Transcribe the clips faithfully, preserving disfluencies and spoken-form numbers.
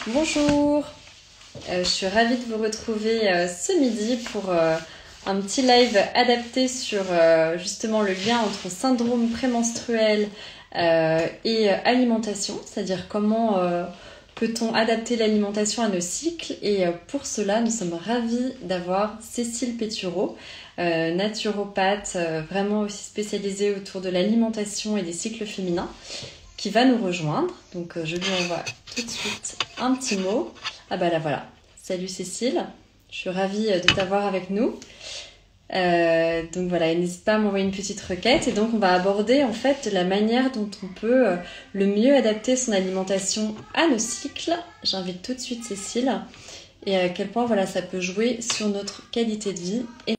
Bonjour, Euh, je suis ravie de vous retrouver euh, ce midi pour euh, un petit live adapté sur euh, justement le lien entre syndrome prémenstruel euh, et euh, alimentation, c'est-à-dire comment euh, peut-on adapter l'alimentation à nos cycles. Et euh, pour cela, nous sommes ravis d'avoir Cécile Pétureau, euh, naturopathe, euh, vraiment aussi spécialisée autour de l'alimentation et des cycles féminins, qui va nous rejoindre. Donc euh, je lui envoie tout de suite un petit mot. Ah bah là voilà. Salut Cécile, je suis ravie de t'avoir avec nous. Euh, donc voilà, n'hésite pas à m'envoyer une petite requête. Et donc on va aborder en fait la manière dont on peut euh, le mieux adapter son alimentation à nos cycles. J'invite tout de suite Cécile et à quel point voilà, ça peut jouer sur notre qualité de vie. Et...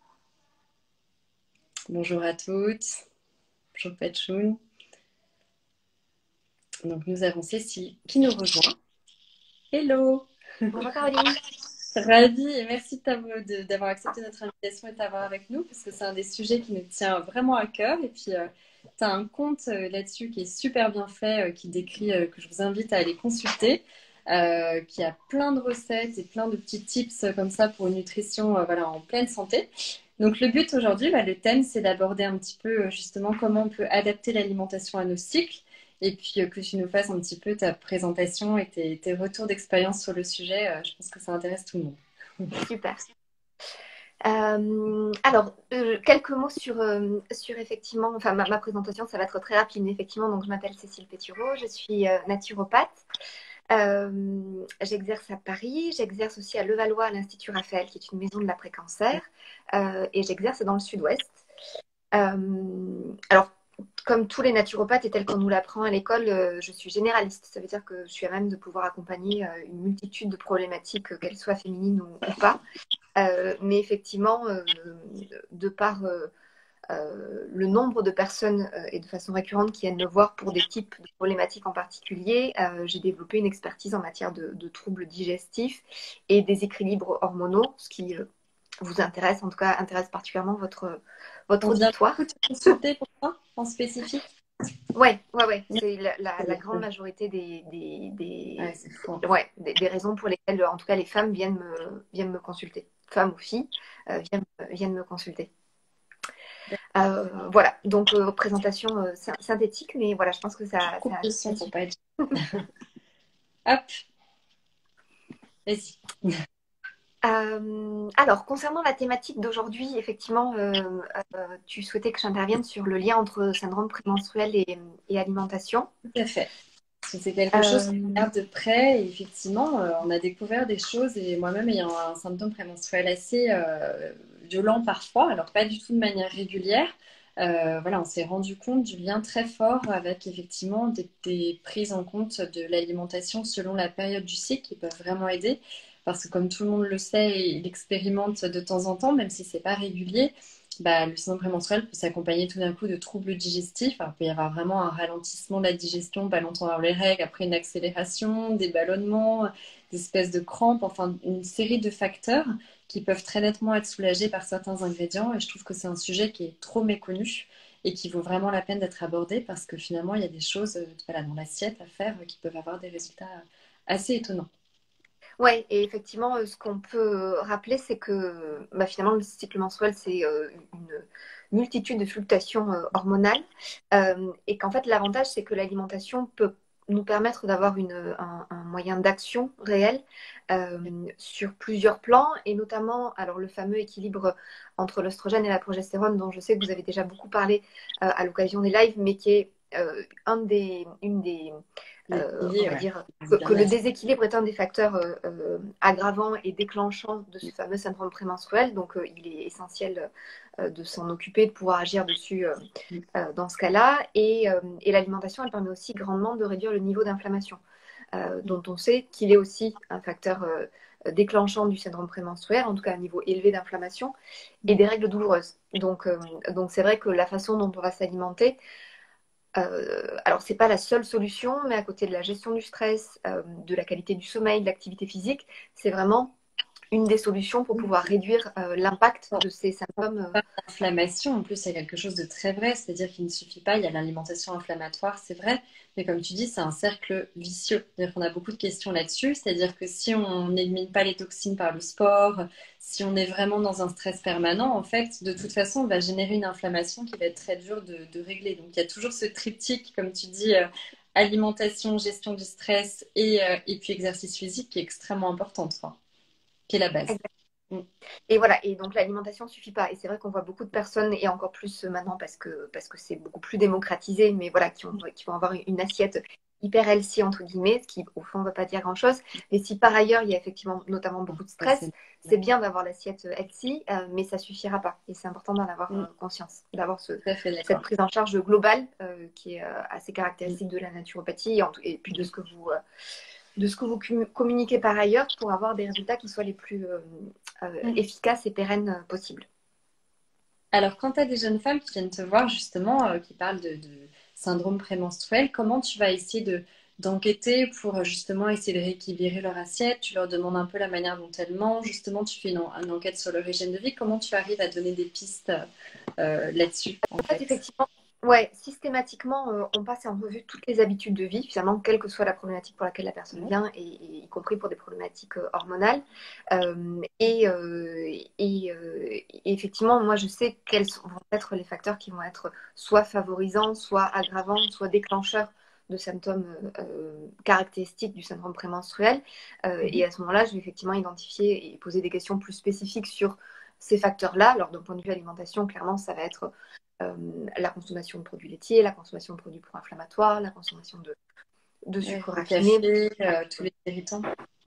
Bonjour à toutes, bonjour Patchoun. Donc nous avons Cécile qui nous rejoint. Hello! Bonjour Caroline. Ravie et merci de t'avoir- de- d'avoir accepté notre invitation et de t'avoir avec nous parce que c'est un des sujets qui nous tient vraiment à cœur. Et puis, tu as un compte euh, là-dessus qui est super bien fait, euh, qui décrit, euh, que je vous invite à aller consulter, euh, qui a plein de recettes et plein de petits tips euh, comme ça pour une nutrition euh, voilà, en pleine santé. Donc, le but aujourd'hui, bah, le thème, c'est d'aborder un petit peu euh, justement comment on peut adapter l'alimentation à nos cycles. Et puis euh, que tu nous fasses un petit peu ta présentation et tes, tes retours d'expérience sur le sujet. Euh, je pense que ça intéresse tout le monde. Super. Euh, alors, euh, quelques mots sur, euh, sur effectivement, enfin ma, ma présentation, ça va être très rapide, mais effectivement, donc je m'appelle Cécile Pétureau, je suis euh, naturopathe. Euh, j'exerce à Paris, j'exerce aussi à Levallois à l'Institut Raphaël, qui est une maison de l'après-cancer, euh, et j'exerce dans le sud-ouest. Euh, alors, comme tous les naturopathes et tel qu'on nous l'apprend à l'école, euh, je suis généraliste. Ça veut dire que je suis à même de pouvoir accompagner euh, une multitude de problématiques, euh, qu'elles soient féminines ou, ou pas. Euh, mais effectivement, euh, de par euh, euh, le nombre de personnes euh, et de façon récurrente qui viennent me voir pour des types de problématiques en particulier, euh, j'ai développé une expertise en matière de, de troubles digestifs et déséquilibres hormonaux, ce qui euh, vous intéresse, en tout cas intéresse particulièrement votre, votre On vient auditoire. beaucoup te consulter pour ça en spécifique. Ouais, ouais, ouais. C'est la, la- la grande Ouais, majorité des, des, des, c'est fou. ouais, des, des raisons pour lesquelles, en tout cas, les femmes viennent me, viennent me consulter. Femmes ou filles euh, viennent, viennent me consulter. Euh, voilà, donc euh, présentation euh, sy- synthétique, mais voilà, je pense que ça, Coupe ça, le ça son pour suffit. pas être. Hop, vas-y. Euh, alors, concernant la thématique d'aujourd'hui, effectivement, euh, euh, tu souhaitais que j'intervienne sur le lien entre syndrome prémenstruel et, et alimentation. Tout à fait. Parce que c'est quelque chose qu'on Euh, regarde de près. Et effectivement, euh, on a découvert des choses. Et moi-même, ayant un symptôme prémenstruel assez euh, violent parfois, alors pas du tout de manière régulière, euh, voilà, on s'est rendu compte du lien très fort avec effectivement des, des prises en compte de l'alimentation selon la période du cycle qui peuvent vraiment aider. Parce que comme tout le monde le sait et l'expérimente de temps en temps, même si c'est pas régulier, bah, le syndrome prémenstruel peut s'accompagner tout d'un coup de troubles digestifs. Alors, il peut y avoir vraiment un ralentissement de la digestion, pas longtemps avant les règles, après une accélération, des ballonnements, des espèces de crampes, enfin une série de facteurs qui peuvent très nettement être soulagés par certains ingrédients. Et je trouve que c'est un sujet qui est trop méconnu et qui vaut vraiment la peine d'être abordé parce que finalement, il y a des choses euh, voilà, dans l'assiette à faire euh, qui peuvent avoir des résultats assez étonnants. Ouais, et effectivement, euh, ce qu'on peut rappeler, c'est que bah, finalement, le cycle menstruel, c'est euh, une multitude de fluctuations euh, hormonales. Euh, et qu'en fait, l'avantage, c'est que l'alimentation peut nous permettre d'avoir une, un, un moyen d'action réel euh, sur plusieurs plans, et notamment, alors le fameux équilibre entre l'oestrogène et la progestérone, dont je sais que vous avez déjà beaucoup parlé euh, à l'occasion des lives, mais qui est euh, un des, une des Les euh, on piliers, va ouais. dire, que, C'est que bien le assez. déséquilibre est un des facteurs euh, euh, aggravants et déclenchants de ce fameux syndrome prémenstruel. Donc, euh, il est essentiel euh, de s'en occuper, de pouvoir agir dessus euh, euh, dans ce cas-là. Et, euh, et l'alimentation, elle permet aussi grandement de réduire le niveau d'inflammation, euh, dont on sait qu'il est aussi un facteur euh, déclenchant du syndrome prémenstruel, en tout cas un niveau élevé d'inflammation, et des règles douloureuses. Donc, euh, donc c'est vrai que la façon dont on va s'alimenter, euh, alors, c'est pas la seule solution, mais à côté de la gestion du stress, euh, de la qualité du sommeil, de l'activité physique, c'est vraiment une des solutions pour pouvoir réduire euh, l'impact de ces symptômes. euh, L'inflammation, en plus, c'est quelque chose de très vrai, c'est-à-dire qu'il ne suffit pas, il y a l'alimentation inflammatoire, c'est vrai, mais comme tu dis, c'est un cercle vicieux. C'est-à-dire qu'on a beaucoup de questions là-dessus, c'est-à-dire que si on n'élimine pas les toxines par le sport, si on est vraiment dans un stress permanent, en fait, de toute façon, on va générer une inflammation qui va être très dure de, de régler. Donc, il y a toujours ce triptyque, comme tu dis, euh, alimentation, gestion du stress et, euh, et puis exercice physique qui est extrêmement importante, enfin, qui est la base. Mm. Et voilà, et donc l'alimentation ne suffit pas. Et c'est vrai qu'on voit beaucoup de personnes, et encore plus maintenant parce que parce que c'est beaucoup plus démocratisé, mais voilà, qui, ont, qui vont avoir une assiette hyper healthy, entre guillemets, ce qui au fond ne veut pas dire grand-chose. Mais si par ailleurs, il y a effectivement notamment beaucoup de Ça, stress, c'est- c'est bien d'avoir l'assiette healthy, euh, mais ça ne suffira pas. Et c'est important d'en avoir Mm, euh, conscience, d'avoir ce, tout à fait cette d'accord. prise en charge globale euh, qui est euh, assez Mm. caractéristique de la naturopathie et, en tout- et puis de ce que vous... euh, de ce que vous communiquez par ailleurs pour avoir des résultats qui soient les plus euh, euh, Mm. efficaces et pérennes euh, possibles. Alors, quand tu as des jeunes femmes qui viennent te voir, justement, euh, qui parlent de, de syndrome prémenstruel, comment tu vas essayer de, d'enquêter pour euh, justement essayer de rééquilibrer leur assiette? Tu leur demandes un peu la manière dont elles mangent, justement, tu fais une, en- une enquête sur leur hygiène de vie. Comment tu arrives à donner des pistes euh, là-dessus, en En fait, fait? effectivement, ouais, systématiquement, euh, on passe en revue toutes les habitudes de vie, finalement, quelle que soit la problématique pour laquelle la personne Ouais. vient, et, et y compris pour des problématiques euh, hormonales. Euh, et, euh, et, euh, et effectivement, moi, je sais quels sont- vont être les facteurs qui vont être soit favorisants, soit aggravants, soit déclencheurs de symptômes euh, euh, caractéristiques du syndrome prémenstruel. Euh, et Mhm. à ce moment-là, je vais effectivement identifier et poser des questions plus spécifiques sur ces facteurs-là. Alors, d'un point de vue alimentation, clairement, ça va être euh, la consommation de produits laitiers, la consommation de produits pro-inflammatoires, la consommation de, de Ouais, sucre le raffiné. café, euh, tous les irritants.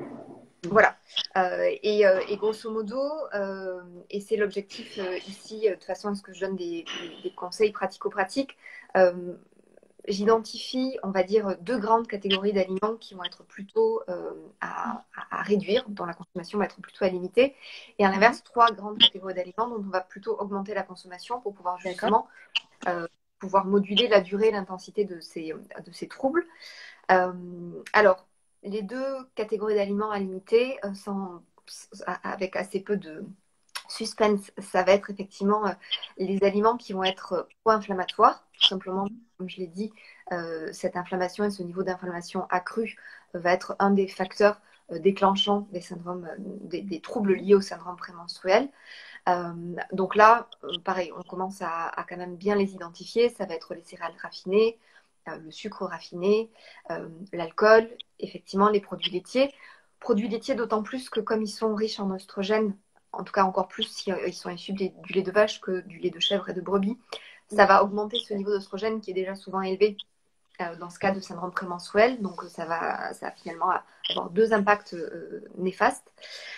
Mm. Voilà. Euh, et, euh, et, grosso modo, euh, et c'est l'objectif euh, ici, euh, de toute façon, est-ce que je donne des, des, des conseils pratico-pratiques, euh, j'identifie, on va dire, deux grandes catégories d'aliments qui vont être plutôt euh, à, à, à réduire, dont la consommation va être plutôt à limiter, et à Mhm. l'inverse, trois grandes catégories d'aliments dont on va plutôt augmenter la consommation pour pouvoir D'accord. justement euh, pouvoir moduler la durée et l'intensité de ces, de ces troubles. Euh, alors, les deux catégories d'aliments à limiter, euh, sans, avec assez peu de suspense, ça va être effectivement euh, les aliments qui vont être pro-inflammatoires, tout simplement, comme je l'ai dit, euh, cette inflammation et ce niveau d'inflammation accru euh, va être un des facteurs euh, déclenchants des syndromes, euh, des, des troubles liés au syndrome prémenstruel. Euh, donc là, euh, pareil, on commence à, à, quand même bien les identifier. Ça va être les céréales raffinées, euh, le sucre raffiné, euh, l'alcool, effectivement les produits laitiers. Produits laitiers d'autant plus que comme ils sont riches en oestrogènes, en tout cas encore plus si euh, ils sont issus du lait de vache que du lait de chèvre et de brebis, ça va augmenter ce niveau d'oestrogène qui est déjà souvent élevé euh, dans ce cas de syndrome prémenstruel. Donc ça va, ça va finalement avoir deux impacts euh, néfastes.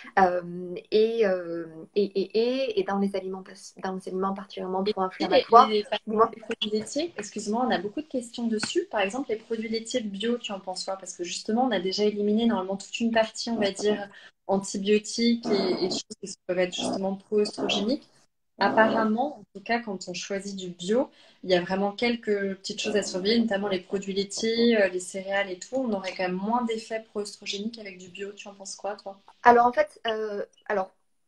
Euh, et, euh, et, et, et, et dans les aliments, dans les aliments particulièrement Et puis, les, pro-inflammatoires, les- dis-moi. les produits laitiers, excuse-moi, on a beaucoup de questions dessus. Par exemple, les produits laitiers bio, tu en penses quoi? Parce que justement, on a déjà éliminé normalement toute une partie, on va dire, antibiotiques et, et choses qui peuvent être justement pro-œstrogéniques. Apparemment, en tout cas, quand on choisit du bio, il y a vraiment quelques petites choses à surveiller, notamment les produits laitiers, euh, les céréales et tout. On aurait quand même moins d'effets pro-œstrogéniques avec du bio. Tu en penses quoi, toi? Alors en fait, euh, alors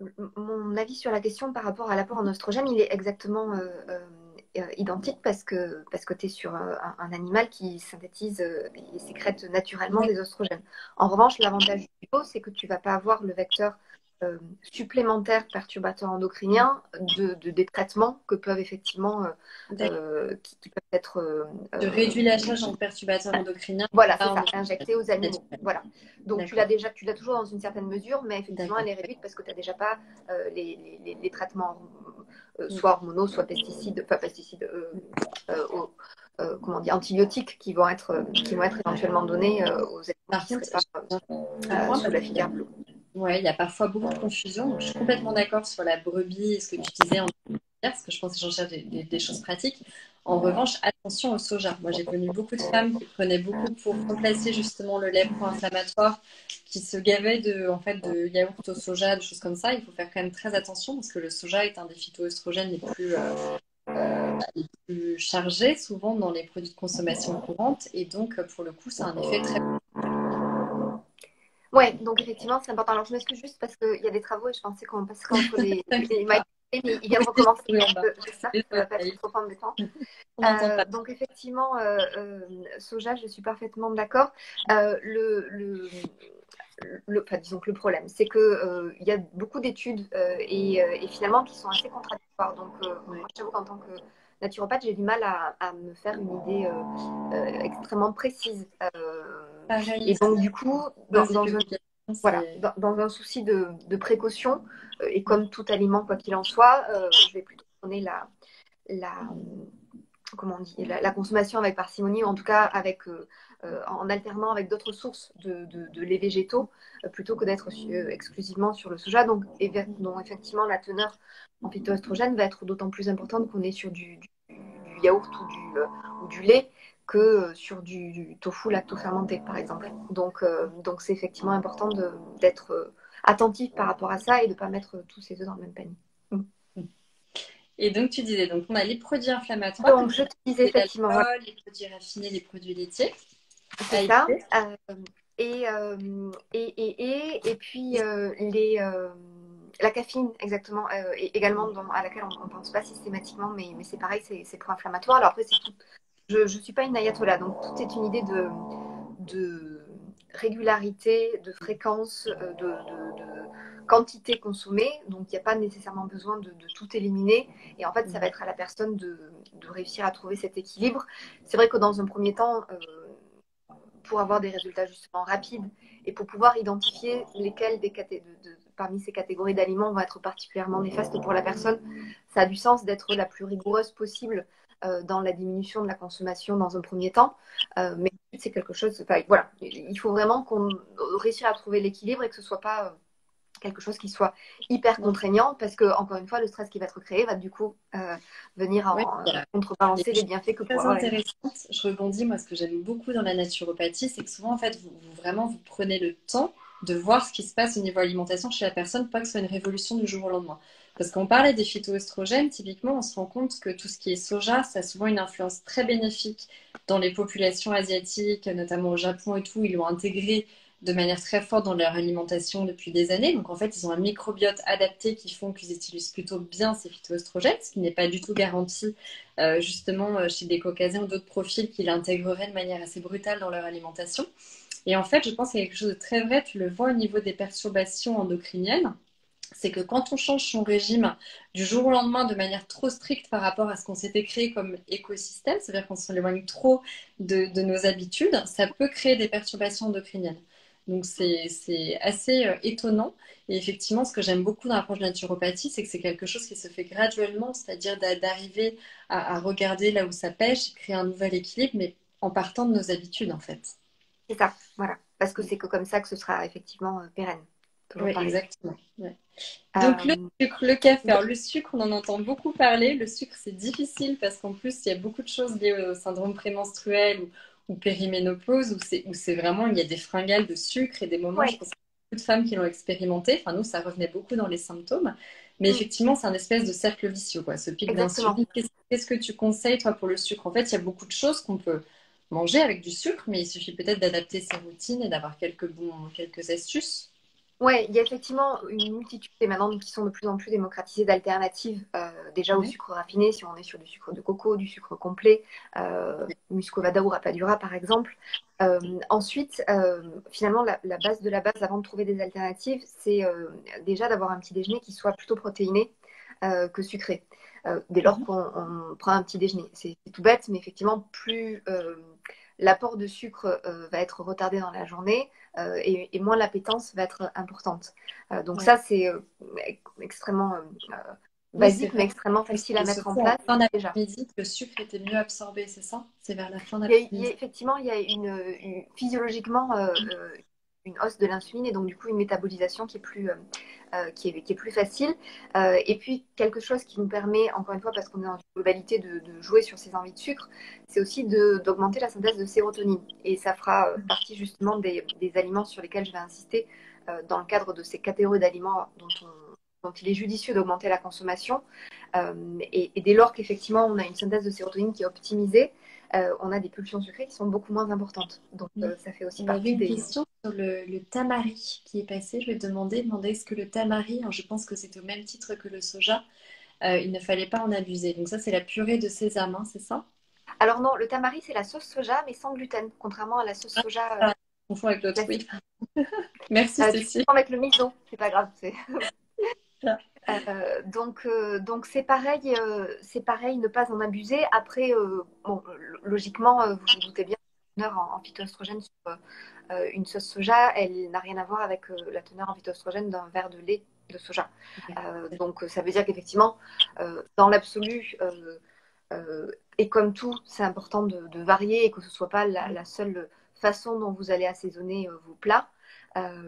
mon avis sur la question par rapport à l'apport en oestrogène, il est exactement euh, euh, euh, identique parce que, parce que tu es sur un, un, animal qui synthétise euh, et sécrète naturellement des oestrogènes. En revanche, l'avantage du bio, c'est que tu ne vas pas avoir le vecteur euh, supplémentaire perturbateur endocrinien de, de, des traitements que peuvent effectivement, euh, euh, qui, qui, peuvent être... Euh, De euh, réduire la charge en perturbateurs endocriniens. voilà, c'est Pas en ça, injecté aux animaux. naturel. Voilà. Donc tu l'as D'accord, déjà, tu l'as toujours dans une certaine mesure, mais effectivement elle d'accord. est réduite parce que tu n'as déjà pas euh, les, les, les, traitements euh, Mm. soit hormonaux, soit pesticides, enfin pesticides, euh, euh, aux, euh, comment dire, antibiotiques qui vont être, euh, qui vont être éventuellement donnés euh, aux animaux Par qui ne contre, seraient pas j'ai un euh, point sous parce la que filière bleue. ouais, il y a parfois beaucoup de confusion. Donc, je suis complètement d'accord sur la brebis et ce que tu disais en parce que je pense que j'en cherche des, des- des choses pratiques. En revanche, attention au soja. Moi, j'ai connu beaucoup de femmes qui prenaient beaucoup pour remplacer justement le lait pro-inflammatoire, qui se gavaient de, en fait, de yaourt au soja, des choses comme ça. Il faut faire quand même très attention parce que le soja est un des phytoœstrogènes les plus, euh, euh, les plus chargés, souvent dans les produits de consommation courante. Et donc, pour le coup, ça a un effet très Ouais, donc effectivement, c'est important. Alors, je m'excuse juste parce qu'il y a des travaux et je pensais qu'on passerait entre les, T'inquiète les mics, pas. mais il vient Oui, de je recommencer. suis en bas. Euh, J'espère que Les ça ne va pas être oreilles. trop embêtant. On n'entend Euh, pas. donc effectivement, euh, euh, soja, je suis parfaitement d'accord. Euh, le, le, le, enfin, disons que le problème, c'est que euh, il y a beaucoup d'études euh, et, euh, et finalement qui sont assez contradictoires. Donc, euh, Ouais. moi, j'avoue qu'en tant que naturopathe, j'ai du mal à, à me faire une idée euh, euh, extrêmement précise. Euh, Pareil, et donc, du coup, dans, basique dans un publication, voilà, c'est. dans, dans un souci de, de précaution, euh, et comme tout aliment, quoi qu'il en soit, euh, je vais plutôt donner la, la, comment on dit, la, la consommation avec parcimonie, ou en tout cas avec, euh, euh, en alternant avec d'autres sources de, de, de lait végétaux, euh, plutôt que d'être euh, exclusivement sur le soja. Donc, dont effectivement, la teneur en phytoestrogène va être d'autant plus importante qu'on est sur du, du, du yaourt ou du, euh, ou du lait que sur du, du tofu lacto-fermenté, par exemple. Donc, euh, donc c'est effectivement important d'être euh, attentif par rapport à ça et de ne pas mettre tous ses œufs dans le même panier. Mm. Et donc, tu disais, donc on a les produits inflammatoires, Donc, donc je te disais effectivement, voilà, l'alcool, les produits raffinés, les produits laitiers, c'est à ça. éviter. Euh, et, euh, et, et, et, et puis euh, les, euh, la caféine, exactement, euh, et également dans- à laquelle on ne pense pas systématiquement, mais, mais c'est pareil, c'est pro-inflammatoire. Alors après, c'est tout. Je ne suis pas une ayatollah, donc tout est une idée de, de régularité, de fréquence, euh, de, de, de quantité consommée. Donc il n'y a pas nécessairement besoin de, de, tout éliminer. Et en fait, ça va être à la personne de, de réussir à trouver cet équilibre. C'est vrai que dans un premier temps, euh, pour avoir des résultats justement rapides et pour pouvoir identifier lesquels des caté de, de, parmi ces catégories d'aliments vont être particulièrement néfastes pour la personne, ça a du sens d'être la plus rigoureuse possible euh, dans la diminution de la consommation dans un premier temps. Euh, mais c'est quelque chose, enfin, voilà, il faut vraiment qu'on réussisse à trouver l'équilibre et que ce ne soit pas euh, quelque chose qui soit hyper Non. contraignant parce que, encore une fois, le stress qui va être créé va du coup euh, venir Oui, en, il y a contrebalancer des les choses bienfaits que pourrait très avoir l'alimentation. intéressantes. Je rebondis, moi, ce que j'aime beaucoup dans la naturopathie, c'est que souvent, en fait, vous, vous- vraiment, vous prenez le temps de voir ce qui se passe au niveau alimentation chez la personne, pas que ce soit une révolution du jour au lendemain. Parce qu'on parlait des phytoestrogènes, typiquement, on se rend compte que tout ce qui est soja, ça a souvent une influence très bénéfique dans les populations asiatiques, notamment au Japon et tout. Ils l'ont intégré de manière très forte dans leur alimentation depuis des années. Donc en fait, ils ont un microbiote adapté qui font qu'ils utilisent plutôt bien ces phytoestrogènes, ce qui n'est pas du tout garanti euh, justement euh, chez des Caucasiens ou d'autres profils qui l'intégreraient de manière assez brutale dans leur alimentation. Et en fait, je pense qu'il y a quelque chose de très vrai, tu le vois au niveau des perturbations endocriniennes, c'est que quand on change son régime du jour au lendemain de manière trop stricte par rapport à ce qu'on s'était créé comme écosystème, c'est-à-dire qu'on s'éloigne trop de, de, nos habitudes, ça peut créer des perturbations endocriniennes. Donc c'est assez euh, étonnant. Et effectivement, ce que j'aime beaucoup dans l'approche de naturopathie, c'est que c'est quelque chose qui se fait graduellement, c'est-à-dire d'arriver à, à regarder là où ça pêche, créer un nouvel équilibre, mais en partant de nos habitudes en fait. C'est ça, voilà. Parce que c'est que comme ça que ce sera effectivement euh, pérenne. Toujours Oui, pareil. exactement. Ouais. Donc le Euh, sucre, le café. Alors le sucre, on en entend beaucoup parler. Le sucre, c'est difficile parce qu'en plus, il y a beaucoup de choses liées au syndrome prémenstruel ou, ou périménopause où c'est où c'est vraiment, il y a des fringales de sucre et des moments, je ouais, pense qu'il y a beaucoup de femmes qui l'ont expérimenté. Enfin, nous, ça revenait beaucoup dans les symptômes. Mais mm, effectivement, c'est un espèce de cercle vicieux, quoi, ce pic exactement. d'insuline. Qu'est-ce qu'est-ce que tu conseilles, toi, pour le sucre? En fait, il y a beaucoup de choses qu'on peut manger avec du sucre, mais il suffit peut-être d'adapter ses routines et d'avoir quelques bons, quelques astuces. Ouais, il y a effectivement une multitude et maintenant qui sont de plus en plus démocratisées d'alternatives euh, déjà au Ouais. sucre raffiné, si on est sur du sucre de coco, du sucre complet, euh, muscovada ou rapadura par exemple. Euh, ensuite, euh, finalement, la, la base de la base avant de trouver des alternatives, c'est euh, déjà d'avoir un petit déjeuner qui soit plutôt protéiné euh, que sucré. Euh, dès lors Mhm. qu'on on prend un petit déjeuner. C'est tout bête, mais effectivement, plus euh, l'apport de sucre euh, va être retardé dans la journée, euh, et, et moins l'appétence va être importante. Euh, donc Ouais. ça, c'est euh, extrêmement euh, Oui, c'est basique, mais vrai. extrêmement facile à C'est mettre en surtout en place fin déjà. d'après-midi que le sucre était mieux absorbé, c'est ça? C'est vers la fin Il y a, il y a- d'après-midi. effectivement, il y a une, une- physiologiquement euh, euh, une hausse de l'insuline et donc du coup une métabolisation qui est plus, euh, euh, qui est, qui est plus facile. Euh, et puis quelque chose qui nous permet, encore une fois, parce qu'on est dans une globalité de, de jouer sur ces envies de sucre, c'est aussi de- d'augmenter la synthèse de sérotonine. Et ça fera euh, partie justement des, des aliments sur lesquels je vais insister euh, dans le cadre de ces catégories d'aliments dont, on- dont il est judicieux d'augmenter la consommation. Euh, et, et dès lors qu'effectivement on a une synthèse de sérotonine qui est optimisée, euh, on a des pulsions sucrées qui sont beaucoup moins importantes. Donc, Oui. euh, ça fait aussi On avait partie une des... question sur le, le tamari qui est passé. Je vais te demander, demander est-ce que le tamari, hein, je pense que c'est au même titre que le soja, euh, il ne fallait pas en abuser. Donc ça, c'est la purée de sésame, hein, c'est ça? Alors non, le tamari, c'est la sauce soja, mais sans gluten, contrairement à la sauce Ah, soja euh, ah, je confonds avec l'autre, oui. classique. Merci, Euh, tu Cécile. prends avec le miso, c'est pas grave. c'est- Euh, donc, euh, donc c'est pareil, euh, c'est pareil, ne pas en abuser. Après, euh, bon, lo- logiquement, euh, vous vous doutez bien, la teneur en, en phytoestrogène sur euh, une sauce soja, elle n'a rien à voir avec euh, la teneur en phytoestrogène d'un verre de lait de soja. Euh, donc, ça veut dire qu'effectivement, euh, dans l'absolu, euh, euh, et comme tout, c'est important de, de varier et que ce ne soit pas la, la seule façon dont vous allez assaisonner euh, vos plats. Euh,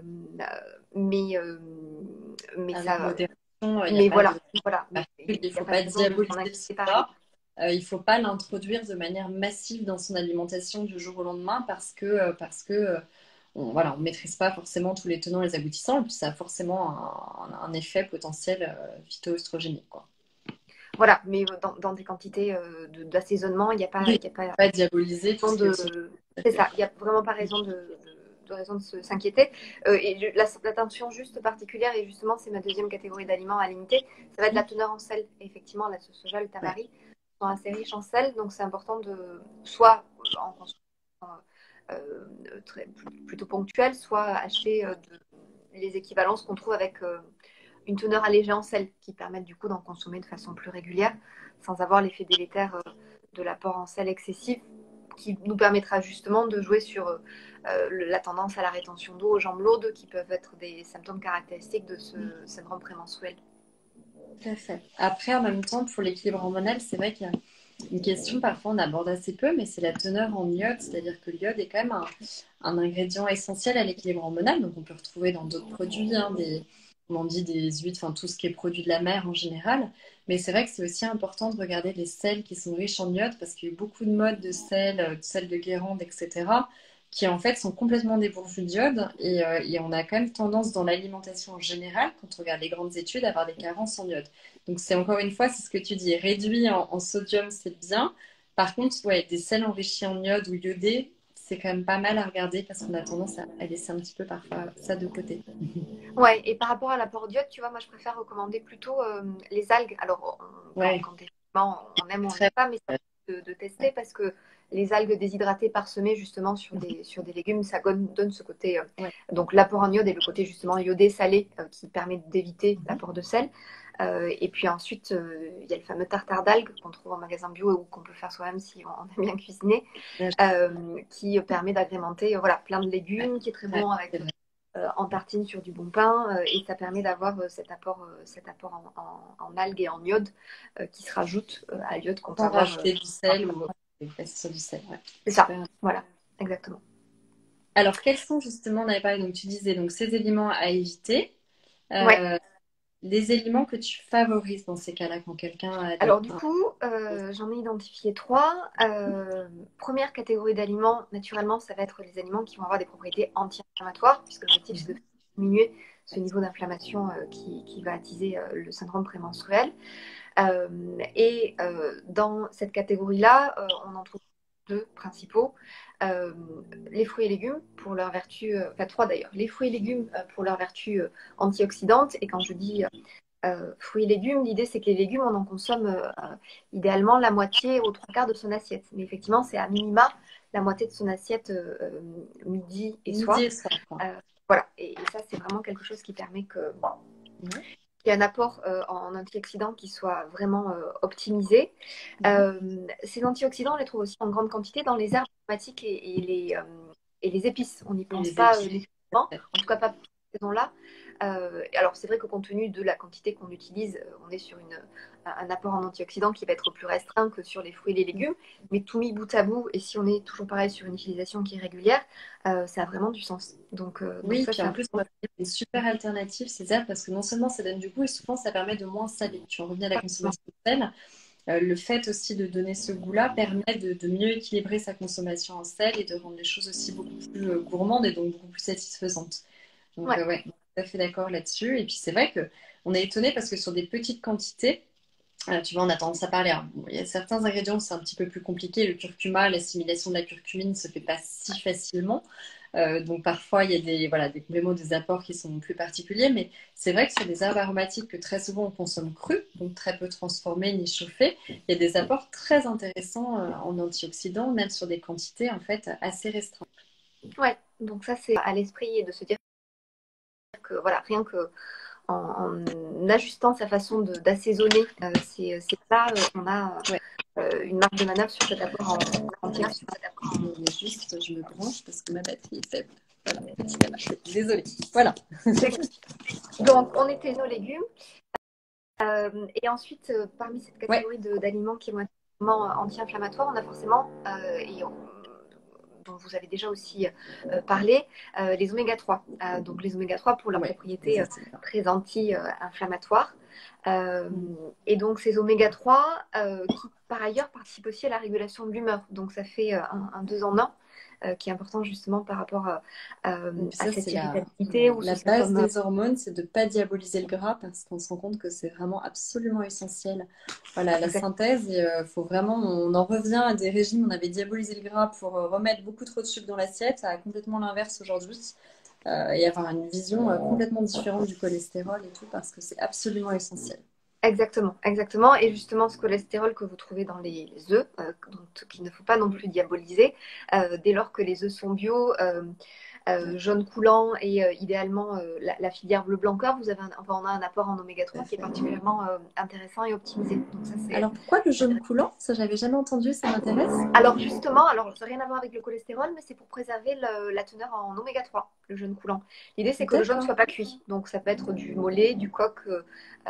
mais, euh, mais Avec ça, modération, il n'y a mais pas voilà, de... voilà, mais il Il ne n'y a faut pas de pas raison de s'en diaboliser le inquiéter par soja. Euh, il ne faut pas l'introduire de manière massive dans son alimentation du jour au lendemain parce que, euh, parce que euh, on, voilà, on ne maîtrise pas forcément tous les tenants et les aboutissants et puis ça a forcément un, un effet potentiel euh, phytoœstrogénique, quoi. Voilà, mais dans, dans des quantités euh, de- d'assaisonnement, il n'y a pas, Oui, il y a pas pas diaboliser tout raison ce qui est soja. de, c'est ça, il n'y a vraiment pas raison de, de- de raison de se- s'inquiéter. Euh, et je- la- l'attention juste particulière, et justement, c'est ma deuxième catégorie d'aliments à limiter, ça va être la teneur en sel. Et effectivement, la sauce soja, le Ouais. tamari sont assez riches en sel, donc c'est important de soit en consommation euh, très, plutôt ponctuelle, soit acheter euh, de- les équivalences qu'on trouve avec euh, une teneur allégée en sel, qui permettent du coup d'en consommer de façon plus régulière, sans avoir l'effet délétère euh, de l'apport en sel excessif, qui nous permettra justement de jouer sur euh, la tendance à la rétention d'eau, aux jambes lourdes, qui peuvent être des symptômes caractéristiques de ce syndrome prémenstruel. Tout à fait. Après, en même temps, pour l'équilibre hormonal, c'est vrai qu'il y a une question, parfois on aborde assez peu, mais c'est la teneur en iode, c'est-à-dire que l'iode est quand même un, un ingrédient essentiel à l'équilibre hormonal, donc on peut retrouver dans d'autres produits, hein, des, comme on dit, des huiles, enfin tout ce qui est produit de la mer en général, mais c'est vrai que c'est aussi important de regarder les sels qui sont riches en iode, parce qu'il y a eu beaucoup de modes de sel, euh, de sel de Guérande, et cetera, qui en fait sont complètement dépourvus d'iode, et, euh, et on a quand même tendance dans l'alimentation en général, quand on regarde les grandes études, à avoir des carences en iode. Donc c'est encore une fois, c'est ce que tu dis, réduit en, en sodium, c'est bien. Par contre, ouais, des sels enrichis en iode ou iodés, c'est quand même pas mal à regarder parce qu'on a tendance à, à laisser un petit peu parfois ça de côté. Ouais, et par rapport à l'apport d'iode, tu vois, moi je préfère recommander plutôt euh, les algues. Alors, on- quand, Ouais, quand effectivement on aime ou on n'aime très pas, mais bien. c'est de, de tester parce que les algues déshydratées parsemées justement sur des, sur des légumes, ça donne, donne ce côté. Euh, Ouais. donc, l'apport en iode et le côté justement iodé salé euh, qui permet d'éviter Mhm. l'apport de sel. Euh, et puis ensuite, euh, il y a le fameux tartare d'algues qu'on trouve en magasin bio ou qu'on peut faire soi-même si on, on aime bien cuisiner, Ouais, euh, qui permet d'agrémenter euh, voilà, plein de légumes, qui est très ouais, bon avec c'est vrai. euh, en tartine sur du bon pain euh, et ça permet d'avoir euh, cet apport, euh, cet apport en, en- en algues et en iode euh, qui se rajoute euh, à l'iode qu'on peut Sans avoir. euh, rajouter du sel ou ouais, c'est sur du sel, ouais. c'est ça, Super. voilà, exactement. Alors, quels sont justement, on avait parlé, donc tu disais donc ces éléments à éviter, Ouais. euh, les éléments que tu favorises dans ces cas-là quand quelqu'un a des... Alors du coup, euh, j'en ai identifié trois. Euh, première catégorie d'aliments, naturellement, ça va être les aliments qui vont avoir des propriétés anti-inflammatoires, puisque l'objectif c'est de diminuer ce niveau d'inflammation euh, qui, qui va attiser euh, le syndrome prémenstruel. Euh, et euh, dans cette catégorie-là, euh, on en trouve deux principaux. Euh, les fruits et légumes pour leur vertu, euh, enfin trois d'ailleurs, les fruits et légumes euh, pour leur vertu euh, antioxydante. Et quand je dis euh, fruits et légumes, l'idée c'est que les légumes, on en consomme euh, idéalement la moitié aux trois quarts de son assiette. Mais effectivement, c'est à minima la moitié de son assiette euh, euh, midi et Midi soir. et soir, quoi. Euh, voilà, et, et ça c'est vraiment quelque chose qui permet que Ouais. qu'il y ait un apport euh, en antioxydants qui soit vraiment euh, optimisé. Mhm. Euh, ces antioxydants, on les trouve aussi en grande quantité dans les herbes aromatiques et, et les, euh, et les épices. On n'y Et pense les pas euh, épis. nécessairement, en tout cas pas pour cette saison-là. Euh, alors c'est vrai que compte tenu de la quantité qu'on utilise, euh, on est sur une, un apport en antioxydants qui va être plus restreint que sur les fruits et les légumes, mais tout mis bout à bout, et si on est toujours pareil sur une utilisation qui est régulière, euh, ça a vraiment du sens. Donc, euh, donc Oui, ça puis c'est en un plus, point. on va dire une super alternative, ces herbes, parce que non seulement ça donne du goût, et souvent ça permet de moins saler. Tu en reviens à la consommation de sel. Euh, le fait aussi de donner ce goût-là permet de, de mieux équilibrer sa consommation en sel et de rendre les choses aussi beaucoup plus euh, gourmandes et donc beaucoup plus satisfaisantes. Donc, Ouais, euh, ouais, tout à fait d'accord là-dessus. Et puis c'est vrai que on est étonné parce que sur des petites quantités, Euh, tu vois, on a tendance à parler. Hein. Bon, il y a certains ingrédients, c'est un petit peu plus compliqué. Le curcuma, l'assimilation de la curcumine ne se fait pas si facilement. Euh, donc parfois, il y a des, voilà, des compléments, des apports qui sont plus particuliers. Mais c'est vrai que sur des herbes aromatiques que très souvent on consomme crues, donc très peu transformées ni chauffées, il y a des apports très intéressants euh, en antioxydants, même sur des quantités en fait assez restreintes. Ouais, donc ça c'est à l'esprit et de se dire que voilà, rien que en, en ajustant sa façon d'assaisonner euh, ces, ces plats, euh, on a Ouais. euh, une marge de manœuvre sur cet apport en, en Alors, antioxydants. mais juste, je me branche parce que ma batterie est faible. Voilà, petit aparté. Désolée. Voilà. Donc on était nos légumes. Euh, et ensuite, euh, parmi cette Ouais. catégorie d'aliments qui vont être vraiment anti-inflammatoires, on a forcément, euh, et on, dont vous avez déjà aussi euh, parlé, euh, les oméga trois. Euh, donc les oméga trois pour leurs Ouais. propriétés euh, très anti-inflammatoires. Euh, Mm. et donc ces oméga trois euh, qui par ailleurs participent aussi à la régulation de l'humeur. Donc ça fait euh, un, un deux en un. Euh, qui est important justement par rapport euh, Et puis à ça, cette c'est la, irritabilité ou ce la base syndrome. des hormones, c'est de ne pas diaboliser le gras parce qu'on se rend compte que c'est vraiment absolument essentiel. Voilà, la Exact. synthèse, il euh, faut vraiment, on en revient à des régimes, on avait diabolisé le gras pour euh, remettre beaucoup trop de sucre dans l'assiette, à complètement l'inverse aujourd'hui, euh, et avoir une vision euh, complètement différente du cholestérol et tout parce que c'est absolument essentiel. Exactement, exactement. Et justement, ce cholestérol que vous trouvez dans les, les œufs, euh, donc, qu'il ne faut pas non plus diaboliser, euh, dès lors que les œufs sont bio, euh, euh, jaune coulant et euh, idéalement euh, la, la filière bleu blanc cœur, vous avez un, enfin, on a un apport en oméga Tout à trois qui est fait. particulièrement euh, intéressant et optimisé. Donc ça, c'est Alors pourquoi le c'est jaune intéressant. coulant? Ça, j'avais jamais entendu, ça m'intéresse. Alors justement, alors ça n'a rien à voir avec le cholestérol, mais c'est pour préserver le- la teneur en oméga trois, le jaune coulant. L'idée, c'est que le jaune ne D'accord. soit pas cuit. Donc ça peut être du mollet, du coq euh,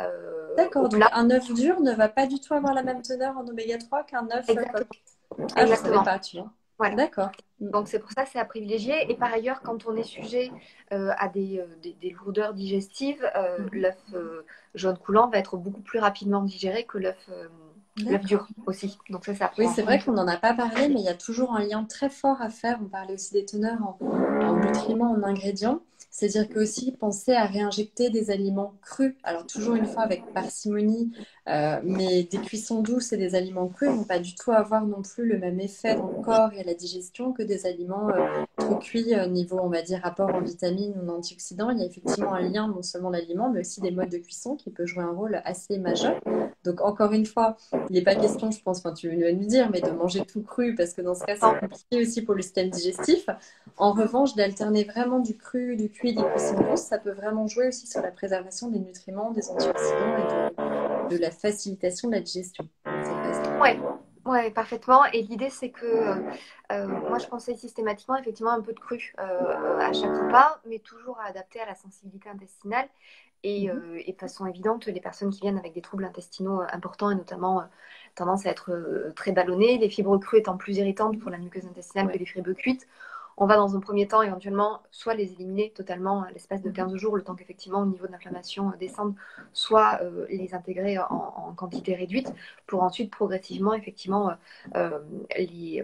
euh, au D'accord, donc plat. un œuf dur ne va pas du tout avoir la même teneur en oméga trois qu'un œuf euh, Exactement. coq. Ah, je savais Exactement. pas, tu vois. Voilà. D'accord. Mm. Donc c'est pour ça que c'est à privilégier. Et par ailleurs, quand on est sujet euh, à des, euh, des, des lourdeurs digestives, euh, Mhm. l'œuf euh, jaune coulant va être beaucoup plus rapidement digéré que l'œuf euh, l'œuf D'accord. dur aussi. Donc ça, ça Oui, prend en c'est compte. vrai qu'on n'en a pas parlé, mais il y a toujours un lien très fort à faire. On parlait aussi des teneurs en, en nutriments, en ingrédients. C'est-à-dire que aussi penser à réinjecter des aliments crus. Alors toujours une fois avec parcimonie, euh, mais des cuissons douces et des aliments crus vont pas du tout avoir non plus le même effet dans le corps et à la digestion que des aliments euh, trop cuits au niveau, on va dire, rapport en vitamines ou en antioxydants. Il y a effectivement un lien non seulement l'aliment, mais aussi des modes de cuisson qui peut jouer un rôle assez majeur. Donc encore une fois, il n'est pas question, je pense, enfin, tu vas nous dire, mais de manger tout cru, parce que dans ce cas, c'est Non. compliqué aussi pour le système digestif. En revanche, d'alterner vraiment du cru, du cuit, des cuissons douces, ça peut vraiment jouer aussi sur la préservation des nutriments, des antioxydants et de, de la facilitation de la digestion. C'est vrai ça. Ouais. Ouais, parfaitement. Et l'idée, c'est que euh, euh, moi, je conseille systématiquement, effectivement, un peu de cru euh, à chaque repas, mais toujours à adapter à la sensibilité intestinale. Et, Mhm. euh, et de façon évidente, les personnes qui viennent avec des troubles intestinaux euh, importants et notamment euh, tendance à être euh, très ballonnées, les fibres crues étant plus irritantes pour la muqueuse intestinale que Ouais. les fibres cuites, on va dans un premier temps éventuellement soit les éliminer totalement à l'espace de Mhm. quinze jours, le temps qu'effectivement au niveau de l'inflammation euh, descende, soit euh, les intégrer en, en, quantité réduite pour ensuite progressivement effectivement euh, euh, les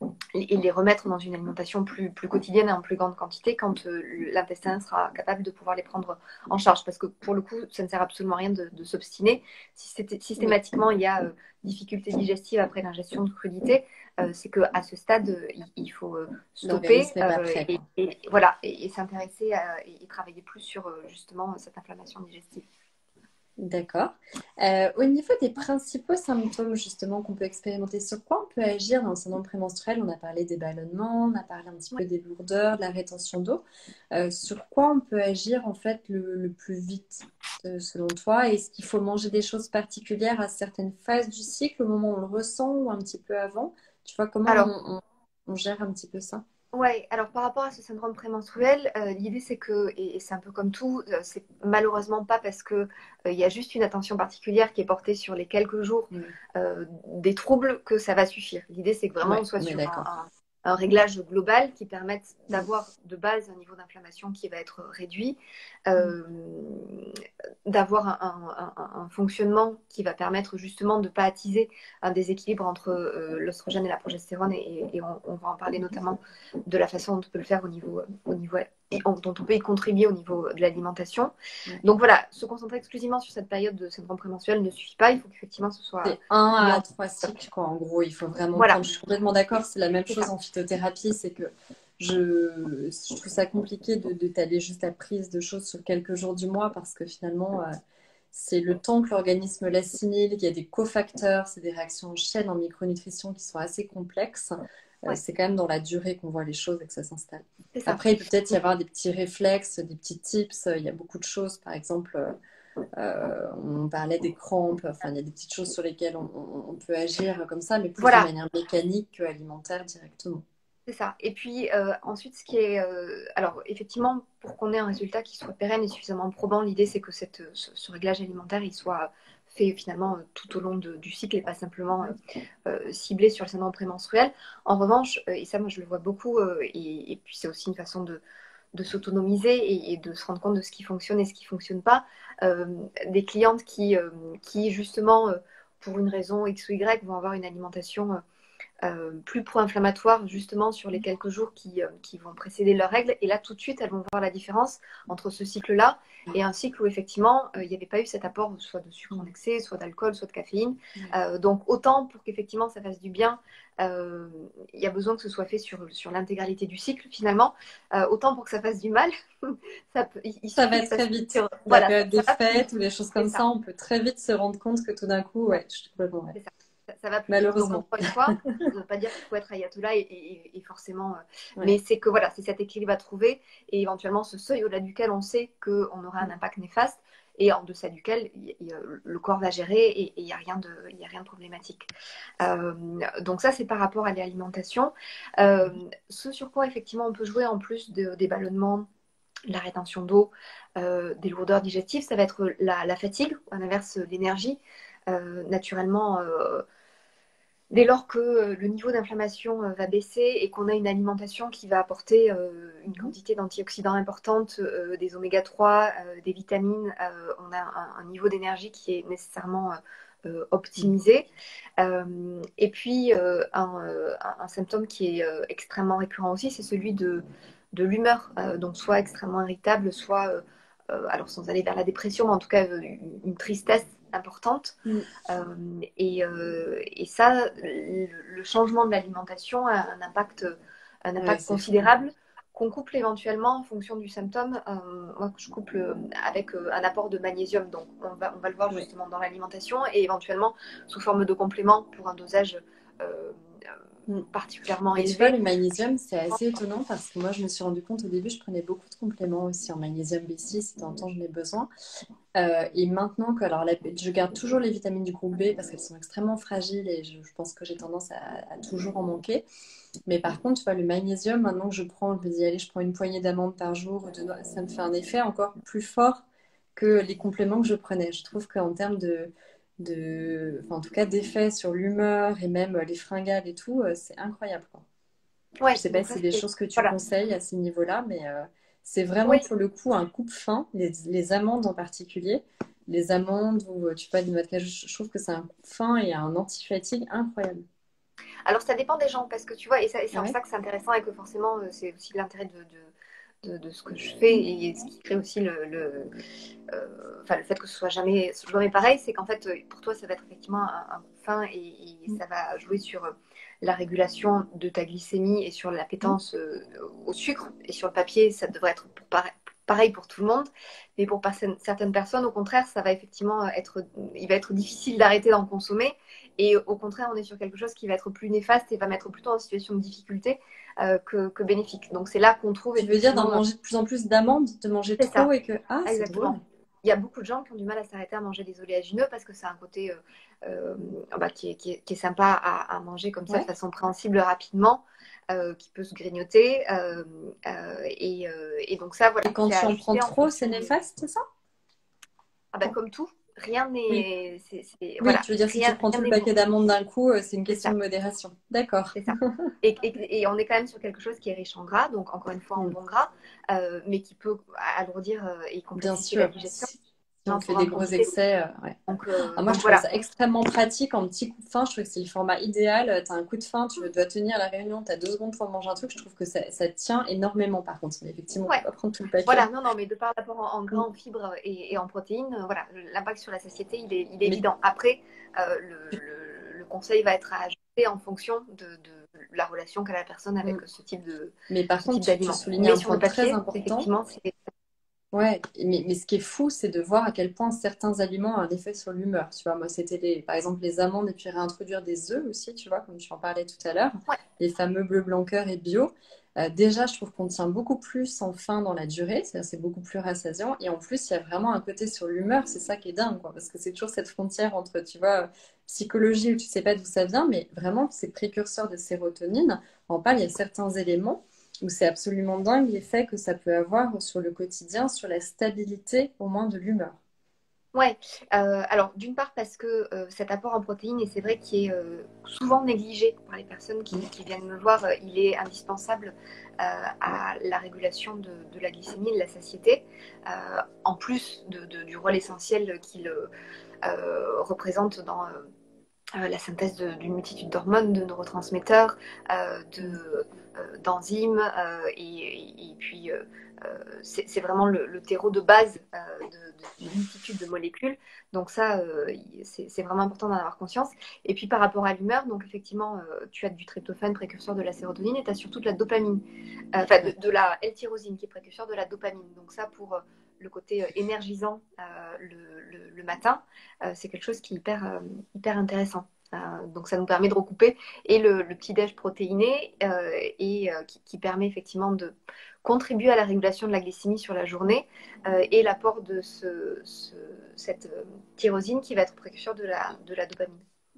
et les remettre dans une alimentation plus, plus quotidienne et en plus grande quantité quand euh, l'intestin sera capable de pouvoir les prendre en charge. Parce que pour le coup, ça ne sert absolument à rien de, de s'obstiner. Si Oui, systématiquement il y a euh, difficulté digestive après l'ingestion de crudités, euh, c'est qu'à ce stade, euh, il, il, faut euh, stopper l'organisme n'est pas euh, prêt, et, quoi. et, voilà, et, et s'intéresser et, et travailler plus sur euh, justement cette inflammation digestive. D'accord. Euh, au niveau des principaux symptômes justement qu'on peut expérimenter, sur quoi on peut agir dans le syndrome prémenstruel? On a parlé des ballonnements, on a parlé un petit Ouais. peu des lourdeurs, de la rétention d'eau. Euh, sur quoi on peut agir en fait le, le plus vite euh, selon toi? Est-ce qu'il faut manger des choses particulières à certaines phases du cycle, au moment où on le ressent ou un petit peu avant? Tu vois, comment Alors, on, on- on gère un petit peu ça? ouais, alors par rapport à ce syndrome prémenstruel, euh, l'idée c'est que, et, et c'est un peu comme tout, euh, c'est malheureusement pas parce que euh, il y a juste une attention particulière qui est portée sur les quelques jours Oui. euh, des troubles que ça va suffire. L'idée c'est que vraiment on Ouais, soit on est sur un, d'accord. un- un réglage global qui permette Mm. d'avoir de base un niveau d'inflammation qui va être réduit, Mm. euh, d'avoir un, un- un- un fonctionnement qui va permettre justement de ne pas attiser un déséquilibre entre euh, l'oestrogène et la progestérone, et, et on, on va en parler Mhm. notamment de la façon dont on peut le faire au niveau, au niveau et on- dont on peut y contribuer au niveau de l'alimentation. Ouais. Donc voilà, se concentrer exclusivement sur cette période de syndrome prémenstruel ne suffit pas. Il faut qu'effectivement ce soit C'est un mis à en... trois cycles, quoi. En gros, il faut vraiment Voilà, prendre. Je suis complètement d'accord. C'est la même c'est chose ça. en phytothérapie. C'est que je, je trouve ça compliqué de, de t'aller juste la prise de choses sur quelques jours du mois parce que finalement, euh, c'est le temps que l'organisme l'assimile. Il y a des cofacteurs, c'est des réactions en chaîne en micronutrition qui sont assez complexes. Euh, Ouais, c'est quand même dans la durée qu'on voit les choses et que ça s'installe. c'est ça. Après, il peut peut-être y avoir des petits réflexes, des petits tips. Il y a beaucoup de choses, par exemple. euh, euh, on parlait des crampes, enfin, il y a des petites choses sur lesquelles on, on- on peut agir comme ça, mais plus de Voilà, manière mécanique que alimentaire directement. c'est ça. Et puis euh, ensuite, ce qui est... euh, alors effectivement, pour qu'on ait un résultat qui soit pérenne et suffisamment probant, l'idée c'est que cette, ce, ce réglage alimentaire, il soit fait finalement euh, tout au long de- du cycle et pas simplement euh, euh, ciblé sur le syndrome prémenstruel. En revanche, euh, et ça moi je le vois beaucoup, euh, et, et puis c'est aussi une façon de, de s'autonomiser et, et de se rendre compte de ce qui fonctionne et ce qui fonctionne pas. Euh, des clientes qui, euh, qui justement, euh, pour une raison X ou Y, vont avoir une alimentation... euh, euh, plus pro-inflammatoires justement sur les quelques jours qui, euh, qui vont précéder leurs règles. Et là, tout de suite, elles vont voir la différence entre ce cycle-là et un cycle où effectivement, euh, il n'y avait pas eu cet apport soit de sucre en excès, soit d'alcool, soit de caféine. Euh, donc autant pour qu'effectivement ça fasse du bien, euh, il y a besoin que ce soit fait sur, sur l'intégralité du cycle finalement. Euh, autant pour que ça fasse du mal, ça peut, il, il Ça va suffit que ça très se... vite. La Voilà, ça, période des ça va plus fêtes vite. ou les choses C'est comme ça, ça. on peut très vite se rendre compte que tout d'un coup, ouais, je suis complètement ouais. C'est ça. Ça, ça va plus vite. Donc, Malheureusement. encore une fois, ça ne veut pas dire qu'il faut être ayatollah et, et- et forcément. euh, Ouais. Mais c'est que voilà, c'est cet équilibre à trouver et éventuellement ce seuil au-delà duquel on sait qu'on aura un impact néfaste et en deçà duquel y- y- le corps va gérer et il n'y a, rien de- y a rien de problématique. Euh, donc, ça, c'est par rapport à l'alimentation. Euh, ce sur quoi, effectivement, on peut jouer en plus de- des ballonnements, la rétention d'eau, euh, des lourdeurs digestives, ça va être la, la fatigue, à l'inverse, l'énergie. Euh, naturellement, euh, dès lors que euh, le niveau d'inflammation euh, va baisser et qu'on a une alimentation qui va apporter euh, une Mhm. quantité d'antioxydants importante, euh, des oméga trois, euh, des vitamines, euh, on a un, un niveau d'énergie qui est nécessairement euh, euh, optimisé. Euh, et puis, euh, un, euh, un- un symptôme qui est euh, extrêmement récurrent aussi, c'est celui de, de l'humeur, euh, donc soit extrêmement irritable, soit, euh, euh, alors sans aller vers la dépression, mais en tout cas euh, une, une tristesse importante. Mm. Euh, et, euh, et ça, le, le changement de l'alimentation a un impact, un Ouais, impact c'est fou. considérable qu'on couple éventuellement en fonction du symptôme. Euh, moi, je couple avec euh, un apport de magnésium. Donc, on va, on va le voir Ouais. justement dans l'alimentation et éventuellement sous forme de complément pour un dosage euh, Mm. particulièrement Mais tu vois, élevé. le magnésium, c'est assez étonnant parce que moi, je me suis rendu compte au début, je prenais beaucoup de compléments aussi en magnésium B six, de temps en temps, j'en ai besoin. Euh, et maintenant que, alors, la- je garde toujours les vitamines du groupe B parce qu'elles sont extrêmement fragiles et je, je pense que j'ai tendance à, à toujours en manquer. Mais par contre, tu vois, le magnésium, maintenant que je prends, je me dis, allez, je prends une poignée d'amandes par jour, ou de noix, ça me fait un effet encore plus fort que les compléments que je prenais. Je trouve qu'en termes de, de, enfin, en tout cas, d'effet sur l'humeur et même les fringales et tout, euh, c'est incroyable, quoi. Je Ouais, sais pas donc si ça, c'est des c'est. choses que tu Voilà. conseilles à ces niveaux-là, mais euh, c'est vraiment Oui, pour le coup un coupe-fin, les, les amandes en particulier. Les amandes ou euh, tu vois, des noix de cajou, je trouve que c'est un coupe-fin et un anti-fatigue incroyable. alors ça dépend des gens, parce que tu vois, et, ça- et c'est Ah en ouais? ça que c'est intéressant et que forcément euh, c'est aussi l'intérêt de, de, de, de ce que je fais et ce qui crée aussi le, le, euh, enfin, le fait que ce soit jamais, jamais pareil, c'est qu'en fait, euh, pour toi, ça va être effectivement un, un coup de fin et, et Mm. ça va jouer sur euh, la régulation de ta glycémie et sur Mm. l'appétence euh, au sucre. Et sur le papier, ça devrait être pour pareil, pareil pour tout le monde. Mais pour certaines personnes, au contraire, ça va effectivement être, il va être difficile d'arrêter d'en consommer. Et au contraire, on est sur quelque chose qui va être plus néfaste et va mettre plutôt en situation de difficulté euh, que, que bénéfique. Donc c'est là qu'on trouve Tu veux dire d'en effectivement. manger de plus en plus d'amandes, de manger C'est trop ça. et que... Ah, c'est drôle. Exactement. Il y a beaucoup de gens qui ont du mal à s'arrêter à manger des oléagineux parce que c'est un côté euh, euh, bah, qui, est, qui, est, qui, est, sympa à, à manger comme ça de Ouais. façon préhensible rapidement, euh, qui peut se grignoter. Euh, euh, et, euh, et, donc ça, voilà, Et quand c'est à tu en prends ajuster en trop, c'est fonction de... néfaste, c'est ça? Ah bah, comme tout, rien Oui. n'est... c'est- c'est- Oui, Voilà, tu veux dire si tu rien prends tout rien le n'est bon. paquet d'amandes d'un coup, euh, c'est une C'est question ça. de modération. D'accord. C'est ça. Et, et, et, on est quand même sur quelque chose qui est riche en gras, donc encore une fois en Mm. bon gras, euh, mais qui peut alourdir euh, et Bien complexifier la sûr. digestion. Si on on fait pourra des en gros profiter. excès, euh, ouais. Donc, euh, Ah, moi, donc je trouve voilà. ça extrêmement pratique en petit coup de faim. Je trouve que c'est le format idéal. Tu as un coup de faim, tu dois tenir la réunion, tu as deux secondes pour manger un truc. Je trouve que ça, ça tient énormément par contre. Mais effectivement, on Ouais. peut pas prendre tout le Voilà, paquet. non, non, mais de par l'apport en, en gras, Mm. en fibres et, et en protéines, euh, voilà, l'impact sur la satiété, il est, il est Mais, évident. Après, euh, le, le- le conseil va être à ajuster en fonction de, de la relation qu'a la personne avec mm. ce type de, Mais par ce contre, type tu, tu d'aliment. soulignes Mais un sur le point très papier, important. effectivement, c'est... Ouais, mais, mais ce qui est fou, c'est de voir à quel point certains aliments ont un effet sur l'humeur. Tu vois, moi, c'était les, par exemple les amandes et puis réintroduire des œufs aussi, tu vois, comme tu en parlais tout à l'heure, Ouais, les fameux bleu blanc cœur et bio. Euh, déjà, je trouve qu'on tient beaucoup plus en faim dans la durée, c'est-à-dire c'est beaucoup plus rassasiant. Et en plus, il y a vraiment un côté sur l'humeur, c'est ça qui est dingue, quoi, parce que c'est toujours cette frontière entre, tu vois, psychologie où tu sais pas d'où ça vient, mais vraiment, ces précurseurs de sérotonine, on en parle, il y a certains éléments où c'est absolument dingue l'effet que ça peut avoir sur le quotidien, sur la stabilité au moins de l'humeur. ouais. Euh, alors, d'une part, parce que euh, cet apport en protéines, et c'est vrai qu'il est euh, souvent négligé par les personnes qui, Mm. qui viennent me voir, euh, il est indispensable euh, à la régulation de, de la glycémie et de la satiété, euh, en plus de, de- du rôle essentiel qu'il euh, euh, représente dans euh, euh, la synthèse de- d'une multitude d'hormones, de neurotransmetteurs, euh, Mm. de, euh, d'enzymes, euh, et, et puis euh, euh, c'est, c'est vraiment le, le terreau de base euh, de, de- d'une multitude de molécules. Donc ça, euh, c'est, c'est vraiment important d'en avoir conscience. Et puis par rapport à l'humeur, donc effectivement, euh, tu as du tryptophane, précurseur de la sérotonine, et tu as surtout de la dopamine, euh, enfin de, Ouais. de la L-tyrosine, qui est précurseur de la dopamine. Donc ça, pour euh, le côté euh, énergisant euh, le, le- le matin, euh, c'est quelque chose qui est hyper, euh, hyper intéressant. Euh, donc ça nous permet de recouper et le, le petit-déj protéiné euh, et euh, qui, qui permet effectivement de contribuer à la régulation de la glycémie sur la journée euh, et l'apport de ce, ce- cette euh, tyrosine qui va être précurseur de la, de la dopamine.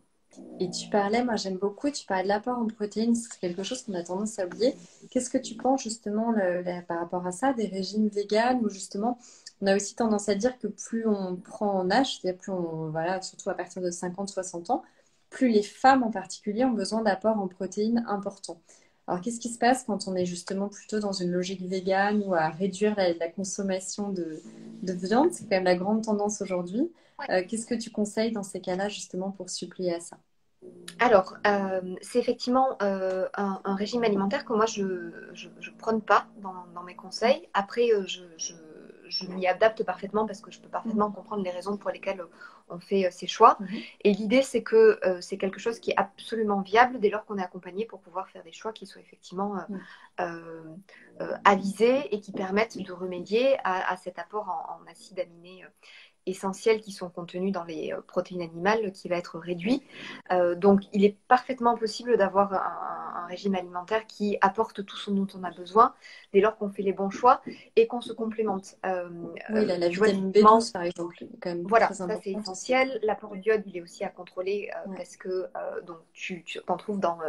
Et tu parlais, moi j'aime beaucoup, tu parlais de l'apport en protéines, c'est quelque chose qu'on a tendance à oublier. Qu'est-ce que tu penses justement le- la- par rapport à ça, des régimes véganes où justement on a aussi tendance à dire que plus on prend en âge, c'est-à-dire plus on, voilà, surtout à partir de cinquante soixante ans, plus les femmes en particulier ont besoin d'apports en protéines importants. Alors qu'est-ce qui se passe quand on est justement plutôt dans une logique végane ou à réduire la, la consommation de, de viande? C'est quand même la grande tendance aujourd'hui. Euh, qu'est-ce que tu conseilles dans ces cas-là justement pour suppléer à ça? Alors, euh, c'est effectivement euh, un, un régime alimentaire que moi je ne prône pas dans, dans mes conseils. Après, euh, je, je, je m'y adapte parfaitement parce que je peux parfaitement comprendre les raisons pour lesquelles on fait euh, ces choix. Mhm. Et l'idée, c'est que euh, c'est quelque chose qui est absolument viable dès lors qu'on est accompagné pour pouvoir faire des choix qui soient effectivement euh, Mhm. euh, euh, avisés et qui permettent de remédier à, à cet apport en, en acides aminés euh, essentiels qui sont contenus dans les euh, protéines animales qui va être réduit. Euh, donc, il est parfaitement possible d'avoir un, un régime alimentaire qui apporte tout ce dont on a besoin dès lors qu'on fait les bons choix et qu'on se complémente. Euh, Oui, euh, la, la tu vois, vitamine b typiquement, douze par exemple, est quand même voilà, très ça c'est importante aussi. essentiel. L'apport d'iode, il est aussi à contrôler euh, Ouais. parce que euh, donc tu, tu t'en trouves dans,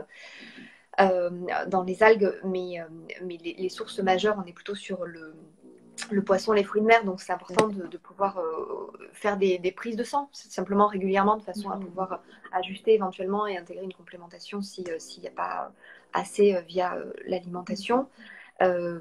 euh, dans les algues, mais, euh, mais les, les sources majeures, on est plutôt sur le, le poisson, les fruits de mer, donc c'est important de, de pouvoir euh, faire des, des, prises de sang, simplement régulièrement, de façon à Mhm. pouvoir ajuster éventuellement et intégrer une complémentation s'il euh, si n'y a pas assez euh, via euh, l'alimentation. Euh,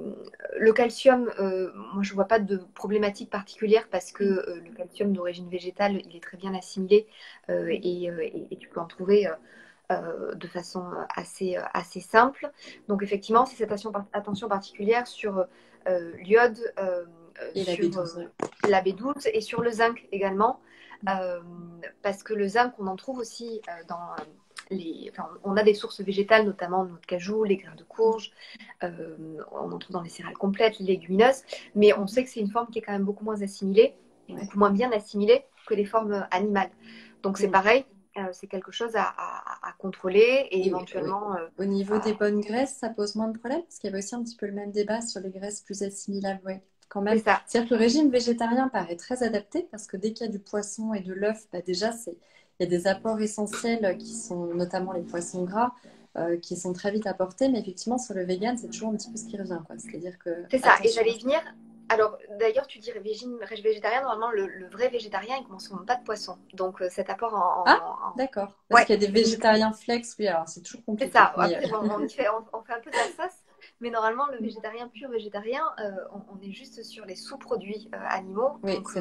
le calcium, euh, moi je ne vois pas de problématique particulière parce que euh, le calcium d'origine végétale, il est très bien assimilé euh, et, euh, et, et, tu peux en trouver euh, de façon assez, assez simple. Donc effectivement, c'est cette attention particulière sur euh, l'iode, euh, Et la b sur euh, douze, ouais. la B douze et sur le zinc également, euh, parce que le zinc, on en trouve aussi euh, dans les... Enfin, on a des sources végétales, notamment notre cajou, les grains de courge, euh, on en trouve dans les céréales complètes, les légumineuses, mais on sait que c'est une forme qui est quand même beaucoup moins assimilée, Ouais. beaucoup moins bien assimilée que les formes animales. Donc c'est Mm. pareil, euh, c'est quelque chose à, à, à contrôler et Et oui, oui. éventuellement... euh, Au niveau des à- bonnes graisses, ça pose moins de problèmes parce qu'il y avait aussi un petit peu le même débat sur les graisses plus assimilables, ouais, quand c'est même. ça. C'est-à-dire que le régime végétarien paraît très adapté parce que dès qu'il y a du poisson et de l'œuf, bah déjà, c'est, il y a des apports essentiels qui sont notamment les poissons gras euh, qui sont très vite apportés. Mais effectivement, sur le vegan, c'est toujours un petit peu ce qui revient, quoi. C'est-à-dire que, C'est ça, et attention à j'allais y ça. venir. Alors, d'ailleurs, tu dis régime végétarien, normalement, le, le vrai végétarien, il ne consomme pas de poisson. Donc, euh, cet apport en... Ah, en- en- d'accord. Parce Ouais, qu'il y a des donc végétariens flex, oui, alors c'est toujours c'est compliqué. ça. Mais Après, bon, on, y fait, on, on fait un peu de la sauce, mais normalement, le végétarien pur végétarien, euh, on, on est juste sur les sous-produits euh, animaux. oui, Donc, c'est euh, vrai.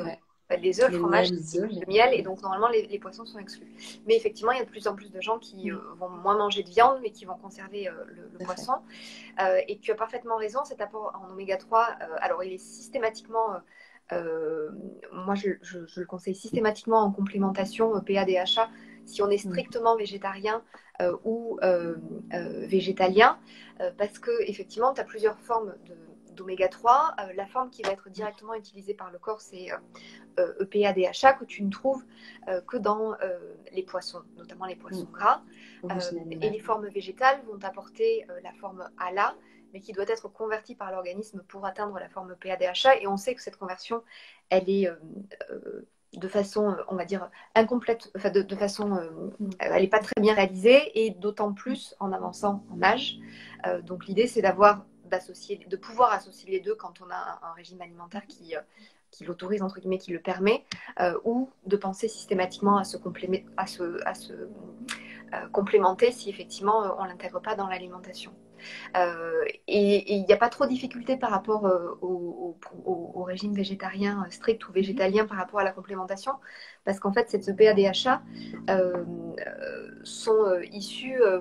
les œufs, le Le fromage, miel, les œufs, le mais... miel, et donc normalement les, les poissons sont exclus. Mais effectivement, il y a de plus en plus de gens qui euh, Mm, vont moins manger de viande, mais qui vont conserver euh, le, le tout à fait. poisson. Euh, et tu as parfaitement raison, cet apport en oméga trois, euh, alors il est systématiquement, euh, euh, moi je, je, je, le conseille systématiquement en complémentation euh, P A D H A si on est Mm, strictement végétarien euh, ou euh, euh, végétalien, euh, parce que effectivement, tu as plusieurs formes de d'oméga trois. Euh, la forme qui va être directement utilisée par le corps, c'est euh, E P A D H A que tu ne trouves euh, que dans euh, les poissons, notamment les mm. poissons gras. Euh, Origine et animale. les formes végétales vont apporter euh, la forme A L A, mais qui doit être convertie par l'organisme pour atteindre la forme E P A D H A. Et on sait que cette conversion, elle est euh, euh, de façon, on va dire, incomplète, enfin de, de façon, euh, Mm, elle n'est pas très bien réalisée, et d'autant plus en avançant en âge. Euh, donc l'idée, c'est d'avoir, d'associer, de pouvoir associer les deux quand on a un, un régime alimentaire qui, euh, qui l'autorise, entre guillemets, qui le permet, euh, ou de penser systématiquement à se, complémer, à se, à se euh, complémenter si effectivement euh, on ne l'intègre pas dans l'alimentation. Euh, et il n'y a pas trop de difficultés par rapport euh, au, au, au, régime végétarien strict ou mhm. végétalien par rapport à la complémentation, parce qu'en fait, ces P A D H A euh, euh, sont euh, issus euh,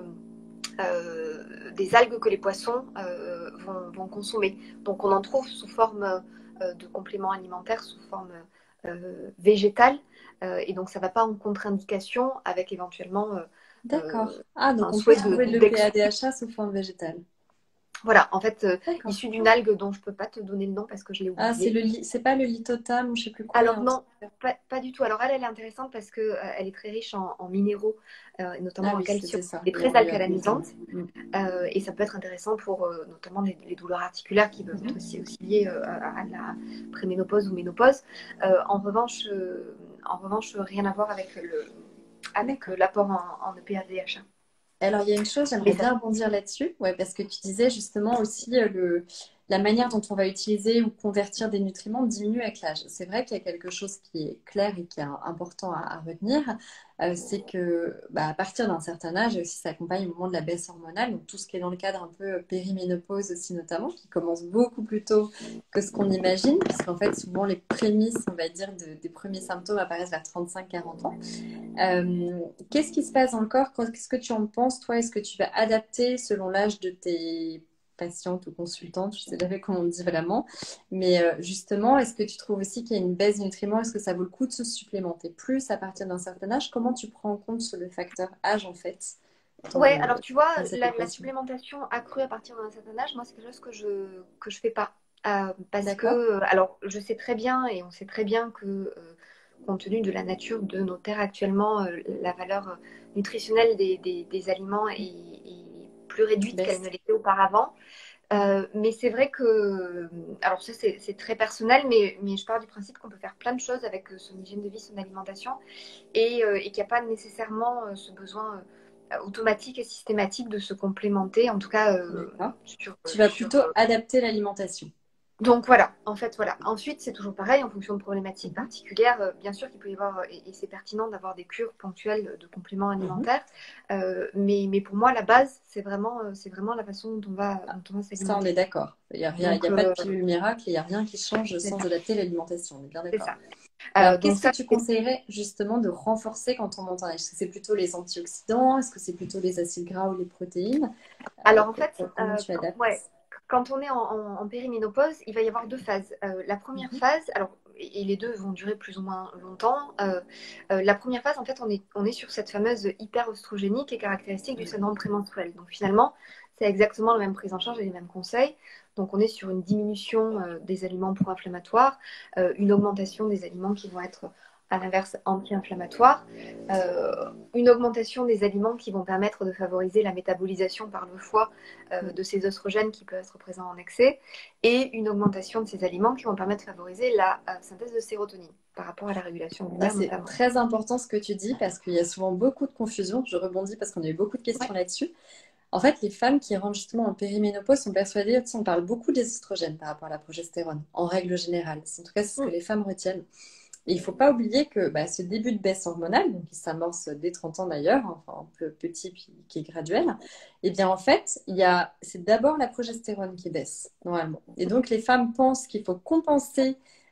euh, des algues que les poissons euh, vont, vont, consommer. Donc on en trouve sous forme euh, de compléments alimentaires, sous forme euh, végétale, euh, et donc ça ne va pas en contre-indication avec éventuellement D'accord. euh, Ah, donc un on peut souhait trouver de d'exclure. l'E P A D H A sous forme végétale. Voilà, en fait, euh, D'accord. issu d'une algue dont je ne peux pas te donner le nom parce que je l'ai Ah, c'est oublié. le li- c'est pas le lithotam ou je sais plus quoi, il y a Alors un truc. non, pas, pas du tout. Alors elle, elle est intéressante parce que euh, elle est très riche en, en minéraux, euh, et Ah notamment en oui, calcium. c'était ça. Elle est Et très en U A P, alcalinisante, pardon. Mm, euh, et ça peut être intéressant pour euh, notamment les, les douleurs articulaires qui peuvent être mhm. aussi, aussi liées euh, à, à la préménopause ou ménopause. Euh, en revanche, euh, en revanche, rien à voir avec le, avec euh, D'accord. l'apport en, en E P A D H A. Alors, il y a une chose, Mais j'aimerais ça, bien rebondir là-dessus, ouais, parce que tu disais justement aussi euh, le, la manière dont on va utiliser ou convertir des nutriments diminue avec l'âge. C'est vrai qu'il y a quelque chose qui est clair et qui est important à, à retenir, euh, c'est que bah, à partir d'un certain âge, et aussi ça accompagne au moment de la baisse hormonale, donc tout ce qui est dans le cadre un peu périménopause aussi notamment, qui commence beaucoup plus tôt que ce qu'on imagine, puisqu'en fait souvent les prémices, on va dire, de- des premiers symptômes apparaissent vers trente-cinq quarante ans. Euh, qu'est-ce qui se passe dans le corps? Qu'est-ce que tu en penses, toi? Est-ce que tu vas adapter selon l'âge de tes patientes ou consultantes? Je ne sais jamais comment on dit vraiment. Mais euh, justement, est-ce que tu trouves aussi qu'il y a une baisse de nutriments? Est-ce que ça vaut le coup de se supplémenter plus à partir d'un certain âge? Comment tu prends en compte le facteur âge, en fait, ouais, dans, alors tu vois, dans cette la, la équation? supplémentation accrue à partir d'un certain âge, moi, c'est quelque chose que je que je fais pas. Euh, parce que, D'accord? euh, alors, je sais très bien, et on sait très bien que, euh, compte tenu de la nature de nos terres actuellement, euh, la valeur nutritionnelle des, des- des aliments est, est plus réduite qu'elle Baisse. ne l'était auparavant. Euh, mais c'est vrai que, alors ça c'est c'est très personnel, mais, mais je pars du principe qu'on peut faire plein de choses avec euh, son hygiène de vie, son alimentation, et, euh, et qu'il n'y a pas nécessairement euh, ce besoin euh, automatique et systématique de se complémenter, en tout cas euh, D'accord. sur, Tu euh, vas sur plutôt euh, adapter l'alimentation. donc voilà, en fait, voilà. Ensuite, c'est toujours pareil, en fonction de problématiques Mhm. particulières. Euh, bien sûr qu'il peut y avoir, euh, et, et c'est pertinent d'avoir des cures ponctuelles de compléments Mhm. alimentaires, euh, mais, mais pour moi, la base, c'est vraiment, euh, c'est vraiment la façon dont on va, dont on va Ça, on est s'alimenter. d'accord. Il n'y a rien, il y Donc, a pas de euh, pilule miracle, il n'y a rien qui change c'est sans ça. adapter l'alimentation. On est bien C'est d'accord. ça. Euh, Alors, donc qu'est-ce que ça, tu c'est- conseillerais justement de renforcer quand on monte en âge? Est-ce que c'est plutôt les antioxydants? Est-ce que c'est plutôt les acides gras ou les protéines? Euh, alors en co- fait, co- comment euh, tu quand, adaptes? ouais, quand on est en, en- en périménopause, il va y avoir deux phases. Euh, la première Mhm. phase, alors, et, et les deux vont durer plus ou moins longtemps. Euh, euh, la première phase, en fait, on est, on est sur cette fameuse hyper-oestrogénie qui est caractéristique du Oui. syndrome prémenstruel. Donc finalement, c'est exactement la même prise en charge et les mêmes conseils. Donc on est sur une diminution euh, des aliments pro-inflammatoires, euh, une augmentation des aliments qui vont être à l'inverse anti-inflammatoires, euh, une augmentation des aliments qui vont permettre de favoriser la métabolisation par le foie euh, Mm. de ces oestrogènes qui peuvent être présents en excès, et une augmentation de ces aliments qui vont permettre de favoriser la euh, synthèse de sérotonine par rapport à la régulation Ça, lunaire c'est notamment. très important ce que tu dis parce qu'il y a souvent beaucoup de confusion. Je rebondis parce qu'on a eu beaucoup de Ouais. questions là-dessus. En fait, les femmes qui rentrent justement en périménopause sont persuadées, tu sais, on parle beaucoup des oestrogènes par rapport à la progestérone, en règle générale. En tout cas, c'est ce que Mm. les femmes retiennent. Et il ne faut pas oublier que bah, ce début de baisse hormonale, donc qui s'amorce dès trente ans d'ailleurs, enfin un peu petit puis qui est graduel, eh bien en fait, il y a, c'est d'abord la progestérone qui baisse normalement. Et donc les femmes pensent qu'il faut compenser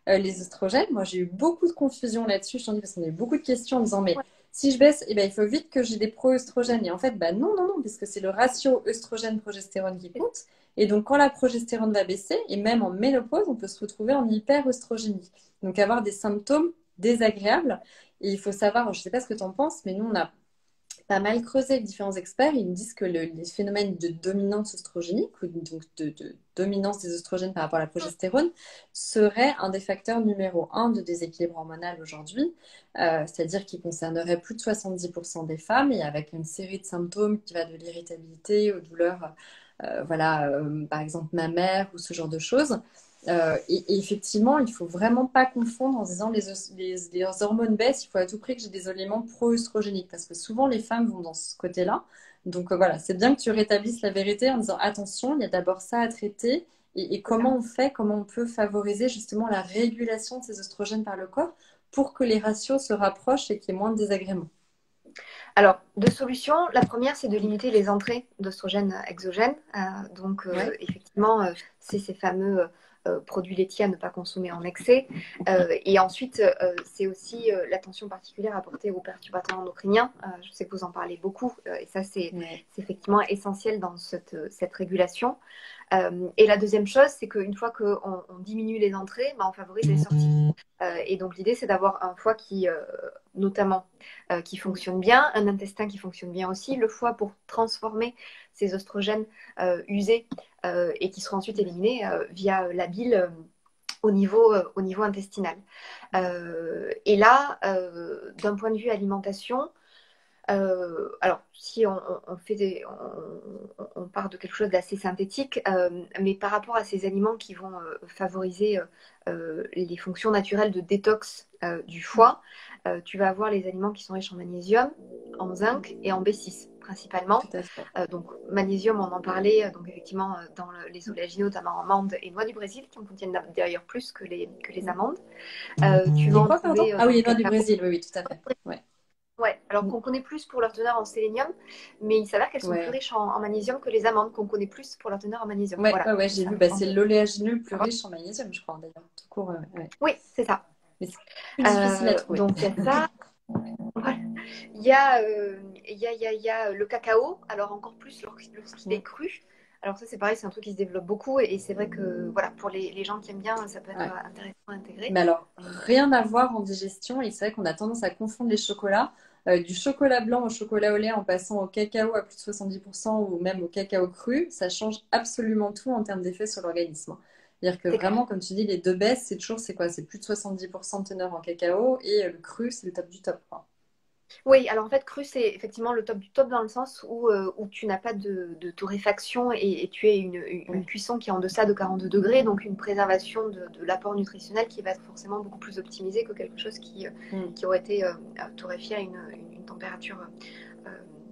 euh, les oestrogènes. Moi, j'ai eu beaucoup de confusion là-dessus, je t'en dis, parce qu'on a eu beaucoup de questions en disant, mais Ouais. si je baisse, eh ben, il faut vite que j'ai des pro-œstrogènes. Et en fait, bah, non, non, non, parce que c'est le ratio œstrogène-progestérone qui compte. Et donc, quand la progestérone va baisser, et même en ménopause, on peut se retrouver en hyperœstrogénie. Donc, avoir des symptômes désagréables. Et il faut savoir, je ne sais pas ce que tu en penses, mais nous, on a pas mal creusé avec différents experts. Ils nous disent que le- les phénomènes de dominance oestrogénique, ou donc de, de dominance des oestrogènes par rapport à la progestérone, seraient un des facteurs numéro un de déséquilibre hormonal aujourd'hui. Euh, c'est-à-dire qu'il concernerait plus de soixante-dix pour cent des femmes et avec une série de symptômes qui va de l'irritabilité aux douleurs, euh, voilà, euh, par exemple mammaires ou ce genre de choses. Euh, et, et effectivement, il faut vraiment pas confondre en se disant les, les, les hormones baissent, il faut à tout prix que j'ai des éléments pro-œstrogéniques parce que souvent les femmes vont dans ce côté-là. Donc euh, voilà, c'est bien que tu rétablisses la vérité en disant attention, il y a d'abord ça à traiter et, et comment on fait, comment on peut favoriser justement la régulation de ces oestrogènes par le corps pour que les ratios se rapprochent et qu'il y ait moins de désagréments. Alors, deux solutions. La première, c'est de limiter les entrées d'oestrogènes exogènes. Euh, donc, euh, Ouais, effectivement, euh, c'est ces fameux euh, produits laitiers à ne pas consommer en excès. Euh, et ensuite, euh, c'est aussi euh, l'attention particulière à porter aux perturbateurs endocriniens. Euh, je sais que vous en parlez beaucoup. Euh, et ça, c'est ouais. effectivement essentiel dans cette, cette régulation. Euh, et la deuxième chose, c'est qu'une fois qu'on on diminue les entrées, bah, on favorise les sorties. Euh, et donc l'idée, c'est d'avoir un foie qui, euh, notamment, euh, qui fonctionne bien, un intestin qui fonctionne bien aussi, le foie pour transformer ces oestrogènes euh, usés euh, et qui seront ensuite éliminés euh, via la bile euh, au niveau, euh, au niveau intestinal. Euh, et là, euh, d'un point de vue alimentation, euh, alors, si on, on fait des, on, on part de quelque chose d'assez synthétique, euh, mais par rapport à ces aliments qui vont euh, favoriser euh, euh, les fonctions naturelles de détox euh, du foie, euh, tu vas avoir les aliments qui sont riches en magnésium, en zinc et en B six principalement. Tout à fait. Euh, donc, magnésium, on en parlait, euh, donc effectivement, euh, dans le- les oléagineux, notamment amandes et noix du Brésil, qui en contiennent d'ailleurs plus que les, que les amandes. Euh, tu vas Les en quoi, pardon? trouver euh, Ah dans oui, le les noix du cacao. Brésil, oui, oui, tout à fait. Ouais. Ouais, alors qu'on connaît plus pour leur teneur en sélénium, mais il s'avère qu'elles sont plus Ouais. riches en, en magnésium que les amandes, qu'on connaît plus pour leur teneur en magnésium. Ouais, Voilà, ouais, ouais, donc j'ai c'est vu, bah, important c'est de l'oléagineux le plus savoir. riche en magnésium, je crois, d'ailleurs, tout court, ouais, ouais. Oui, c'est ça. Mais c'est plus difficile à Euh, trouver. donc il y a ça. Voilà. Il y a, euh, il y a, il y a, il y a le cacao, alors encore plus lorsqu'il lorsqu'il est Mm. cru. Alors ça, c'est pareil, c'est un truc qui se développe beaucoup et, et c'est vrai que voilà, pour les, les gens qui aiment bien, ça peut être Ouais. intéressant à intégrer. Mais alors, rien à voir en digestion, et c'est vrai qu'on a tendance à confondre les chocolats. Euh, du chocolat blanc au chocolat au lait en passant au cacao à plus de soixante-dix pour cent ou même au cacao cru, ça change absolument tout en termes d'effet sur l'organisme. C'est-à-dire que C'est clair. vraiment, comme tu dis, les deux baisses, c'est toujours, c'est quoi? C'est plus de soixante-dix pour cent de teneur en cacao et euh, le cru, c'est le top du top, quoi. Oui, alors en fait, cru, c'est effectivement le top du top dans le sens où, euh, où tu n'as pas de, de torréfaction et, et tu as une, une Ouais. cuisson qui est en deçà de quarante-deux degrés, donc une préservation de, de l'apport nutritionnel qui va être forcément beaucoup plus optimisée que quelque chose qui, euh, Mm. qui aurait été euh, torréfié à une, une- une température euh,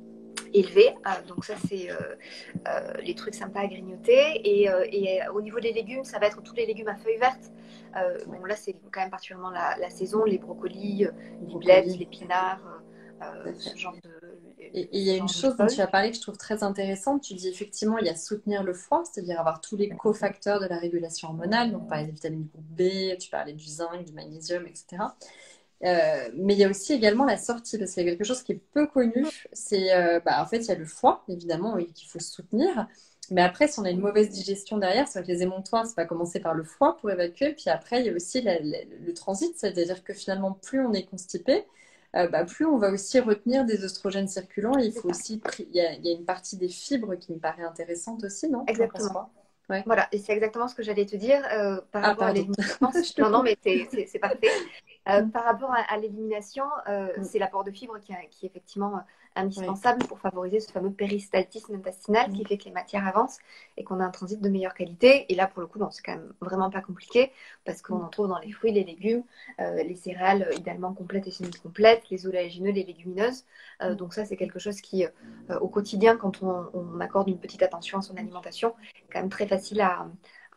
élevée. Ah, donc ça, c'est euh, euh, les trucs sympas à grignoter. Et, euh, et euh, au niveau des légumes, ça va être tous les légumes à feuilles vertes. Euh, Ouais. bon, là, c'est quand même particulièrement la, la saison, les brocolis, euh, Le les blettes, brocoli, les pinards, euh, tout à euh, ce fait. genre de, Et et il y ce a une genre de chose dont tu choses. as parlé que je trouve très intéressante. Tu dis effectivement, il y a soutenir le foie, c'est-à-dire avoir tous les cofacteurs de la régulation hormonale. Donc, par exemple, vitamine groupe B, tu parlais du zinc, du magnésium, et cetera. Euh, mais il y a aussi également la sortie, parce qu'il y a quelque chose qui est peu connu. C'est, euh, bah, en fait, il y a le foie, évidemment, oui, qu'il faut soutenir. Mais après, si on a une mauvaise digestion derrière, c'est vrai que les émonctoires, ça va commencer par le foie pour évacuer. Puis après, il y a aussi la- la- le transit, c'est-à-dire que finalement, plus on est constipé, euh, bah, plus on va aussi retenir des oestrogènes circulants. Et il C'est faut ça, aussi, pri- il y a, il y a une partie des fibres qui me paraît intéressante aussi, non? Tu en penses exactement. quoi? Ouais. Voilà, et c'est exactement ce que j'allais te dire euh, par Ah, rapport à pardon, l'élimination. je te Non, non, coupe. mais c'est c'est- c'est parfait. Euh, Mm, par rapport à, à l'élimination, euh, mm, c'est l'apport de fibres qui, a- qui est effectivement euh, ouais. indispensable pour favoriser ce fameux péristaltisme intestinal qui Mm, fait que les matières avancent et qu'on a un transit de meilleure qualité. Et là, pour le coup, bon, c'est quand même vraiment pas compliqué parce qu'on mm, en trouve dans les fruits, les légumes, euh, les céréales euh, idéalement complètes et semi-complètes, les oléagineux, les légumineuses. Euh, mm. donc ça, c'est quelque chose qui, euh, au quotidien, quand on, on accorde une petite attention à son alimentation, est quand même très facile à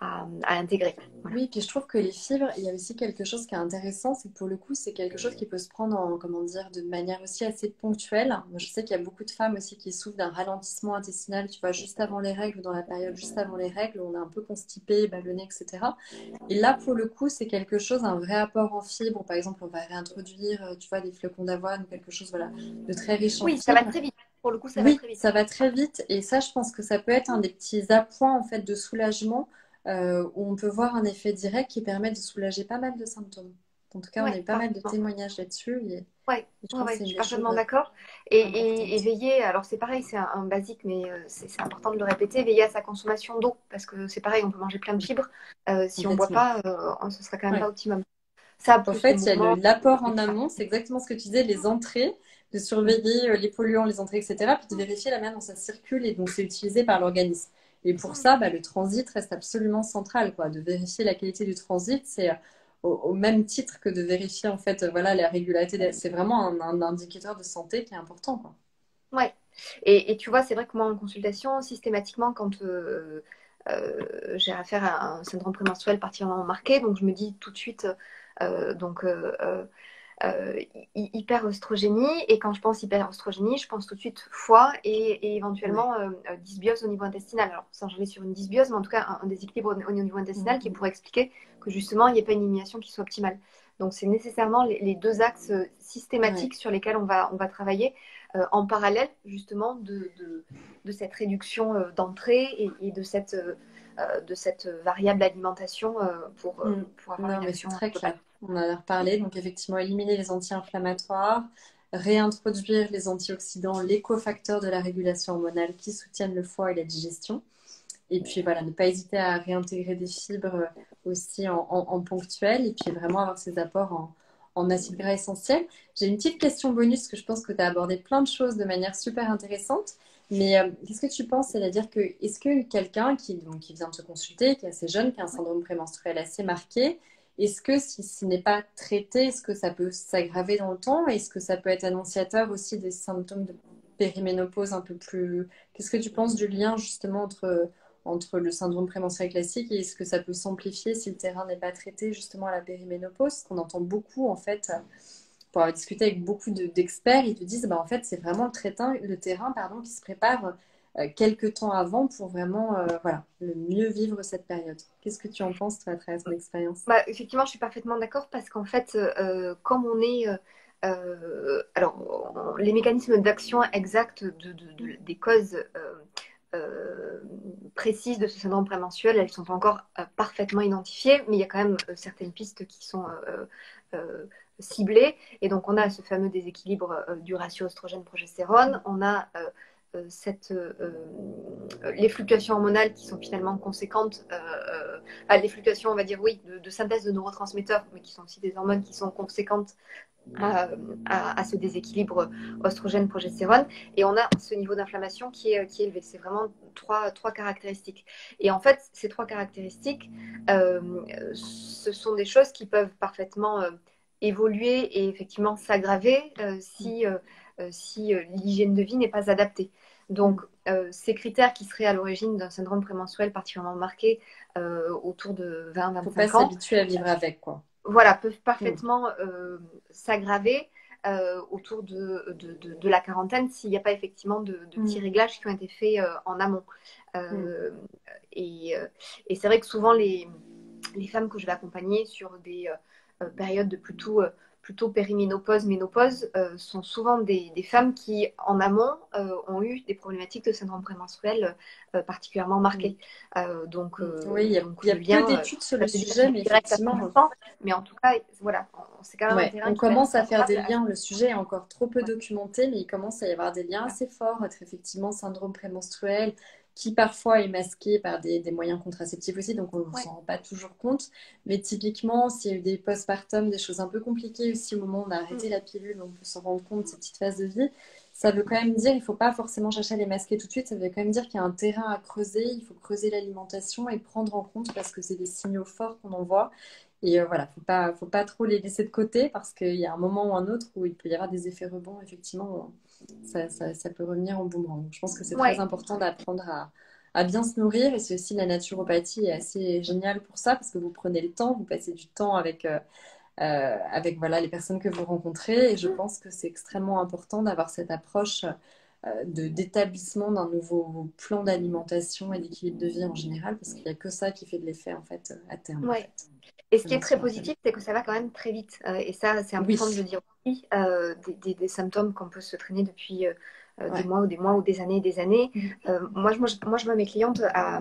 à, à intégrer. Voilà. Oui, puis je trouve que les fibres, il y a aussi quelque chose qui est intéressant, c'est que pour le coup, c'est quelque chose qui peut se prendre en, comment dire, de manière aussi assez ponctuelle. Moi, je sais qu'il y a beaucoup de femmes aussi qui souffrent d'un ralentissement intestinal, tu vois, juste avant les règles, ou dans la période juste avant les règles, où on est un peu constipé, ballonné, et cetera. Et là, pour le coup, c'est quelque chose, un vrai apport en fibres. Par exemple, on va réintroduire, euh, tu vois, des flocons d'avoine ou quelque chose, voilà, de très riche en Oui, ça va fibres. très vite. Pour le coup, ça va Oui, très vite. ça va très vite et ça, je pense que ça peut être un des petits appoints en fait de soulagement euh, où on peut voir un effet direct qui permet de soulager pas mal de symptômes. En tout cas, on a Ouais, eu pas mal de parfaitement. témoignages là-dessus et, et Ouais, je ouais, trouve que ouais, c'est je une suis des choses parfaitement euh, d'accord. Et, et, et importantes. veiller, alors c'est pareil, c'est un, un basique, mais euh, c'est c'est important de le répéter, veiller à sa consommation d'eau, parce que c'est pareil, on peut manger plein de fibres. Euh, si on ne boit Complètement. pas, euh, ce sera quand même pas Ouais. optimum. Ça, En plus le fait, il y a le- mouvement. l'apport en amont, c'est exactement ce que tu disais, les entrées, de surveiller euh, les polluants, les entrées, et cetera, puis de vérifier la manière dont ça circule et donc c'est utilisé par l'organisme. Et pour ça, bah, le transit reste absolument central, quoi. De vérifier la qualité du transit, c'est euh, au, au même titre que de vérifier en fait, euh, voilà, la régularité. des- C'est vraiment un, un indicateur de santé qui est important, quoi. Ouais. Et, et tu vois, c'est vrai que moi, en consultation, systématiquement, quand euh, euh, j'ai affaire à un syndrome prémenstruel particulièrement marqué, donc je me dis tout de suite, euh, donc euh, euh, euh, hy- hyper-œstrogénie. Et quand je pense hyper-œstrogénie, je pense tout de suite foie et, et Ouais. éventuellement euh, euh, dysbiose au niveau intestinal. Alors, sans jouer sur une dysbiose, mais en tout cas un, un déséquilibre au, au niveau intestinal qui Mhm. pourrait expliquer que justement, il n'y ait pas une élimination qui soit optimale. Donc, c'est nécessairement les, les deux axes euh, Ouais. systématiques sur lesquels on va, on va travailler euh, en parallèle, justement, de, de, de cette réduction euh, d'entrée et, et de cette, euh, euh, de cette variable alimentation euh, pour, euh, Mm. pour avoir Non, une mais c'est action très globale. clair. On en a reparlé. Donc, effectivement, éliminer les anti-inflammatoires, réintroduire les antioxydants, les cofacteurs de la régulation hormonale qui soutiennent le foie et la digestion. Et puis, voilà, ne pas hésiter à réintégrer des fibres euh, aussi en, en- en ponctuel et puis vraiment avoir ces apports en, en acides gras essentiels. J'ai une petite question bonus parce que je pense que tu as abordé plein de choses de manière super intéressante. Mais euh, qu'est-ce que tu penses? C'est-à-dire que est-ce que quelqu'un qui, donc, qui vient te consulter, qui est assez jeune, qui a un syndrome prémenstruel assez marqué, est-ce que si ce n'est pas traité, est-ce que ça peut s'aggraver dans le temps? Est-ce que ça peut être annonciateur aussi des symptômes de périménopause un peu plus... Qu'est-ce que tu penses du lien justement entre, entre le syndrome prémenstruel classique et est-ce que ça peut s'amplifier si le terrain n'est pas traité justement à la périménopause? Qu'on entend beaucoup en fait pour avoir discuté avec beaucoup de- d'experts, ils te disent bah, en fait, c'est vraiment le, traitin- le terrain pardon, qui se prépare euh, quelques temps avant pour vraiment euh, voilà, le mieux vivre cette période. Qu'est-ce que tu en penses, toi, à travers ton expérience? Bah, effectivement, je suis parfaitement d'accord parce qu'en fait, euh, comme on est... euh, euh, alors, on- les mécanismes d'action exacts de, de- de- des causes euh, euh, précises de ce syndrome prémenstruel, elles sont pas encore euh, parfaitement identifiées, mais il y a quand même euh, certaines pistes qui sont euh, euh, ciblées. Et donc, on a ce fameux déséquilibre euh, du ratio oestrogène-progestérone, on a euh, euh, cette, euh, euh, les fluctuations hormonales qui sont finalement conséquentes, euh, euh, à les fluctuations, on va dire, oui, de, de synthèse de neurotransmetteurs, mais qui sont aussi des hormones qui sont conséquentes à, à, à ce déséquilibre oestrogène-progestérone. Et on a ce niveau d'inflammation qui est, qui est élevé. C'est vraiment trois, trois caractéristiques. Et en fait, ces trois caractéristiques, euh, ce sont des choses qui peuvent parfaitement euh, évoluer et effectivement s'aggraver euh, si, euh, euh, si euh, l'hygiène de vie n'est pas adaptée. Donc, euh, ces critères qui seraient à l'origine d'un syndrome prémenstruel particulièrement marqué euh, autour de vingt Faut pas vingt-cinq ans, s'habituer à vivre avec, quoi. voilà, peuvent Mm. parfaitement euh, s'aggraver euh, autour de, de, de, de la quarantaine s'il n'y a pas effectivement de, de petits Mm. réglages qui ont été faits euh, en amont. Mm. Euh, et euh, et c'est vrai que souvent, les, les femmes que je vais accompagner sur des euh, périodes de plutôt, euh, plutôt périménopause, ménopause, euh, sont souvent des, des femmes qui, en amont, euh, ont eu des problématiques de syndrome prémenstruel euh, particulièrement Mm. marquées. Euh, donc, Mm. Oui, il euh, y a, donc il y a le peu lien, euh, d'études sur ça le veut dire sujet, mais direct à effectivement, cent pour cent, mais en tout cas, voilà, c'est quand même un ouais, terrain on qui peut être commence à faire favorable des à... liens. Le sujet est encore trop peu Ouais, documenté, mais il commence à y avoir des liens voilà. assez forts entre effectivement syndrome prémenstruel, qui parfois est masqué par des, des moyens contraceptifs aussi, donc on ne Ouais. s'en rend pas toujours compte. Mais typiquement, s'il y a eu des postpartum, des choses un peu compliquées aussi au moment où on a Mm. arrêté la pilule, on peut s'en rendre compte de ces petites phases de vie. Ça veut quand même dire, il ne faut pas forcément chercher à les masquer tout de suite, ça veut quand même dire qu'il y a un terrain à creuser, il faut creuser l'alimentation et prendre en compte parce que c'est des signaux forts qu'on envoie. Et euh, voilà, faut pas, faut pas trop les laisser de côté parce qu'il y a un moment ou un autre où il peut y avoir des effets rebonds, effectivement, où ça, ça, ça peut revenir en boomerang. Donc, je pense que c'est très Ouais. important d'apprendre à, à bien se nourrir. Et c'est aussi la naturopathie est assez géniale pour ça parce que vous prenez le temps, vous passez du temps avec, euh, euh, avec voilà, les personnes que vous rencontrez. Et je pense que c'est extrêmement important d'avoir cette approche euh, de, d'établissement d'un nouveau plan d'alimentation et d'équilibre de vie en général parce qu'il n'y a que ça qui fait de l'effet en fait à terme en Ouais. fait. Et ce qui est Vraiment très sur un terme. positif, c'est que ça va quand même très vite. Euh, et ça, c'est Oui, important de le dire aussi. Euh, des, des- des symptômes qu'on peut se traîner depuis euh, euh, des ouais. mois ou des mois ou des années et des années. Mhm. Euh, moi, je, moi, je, moi, je vois mes clientes à,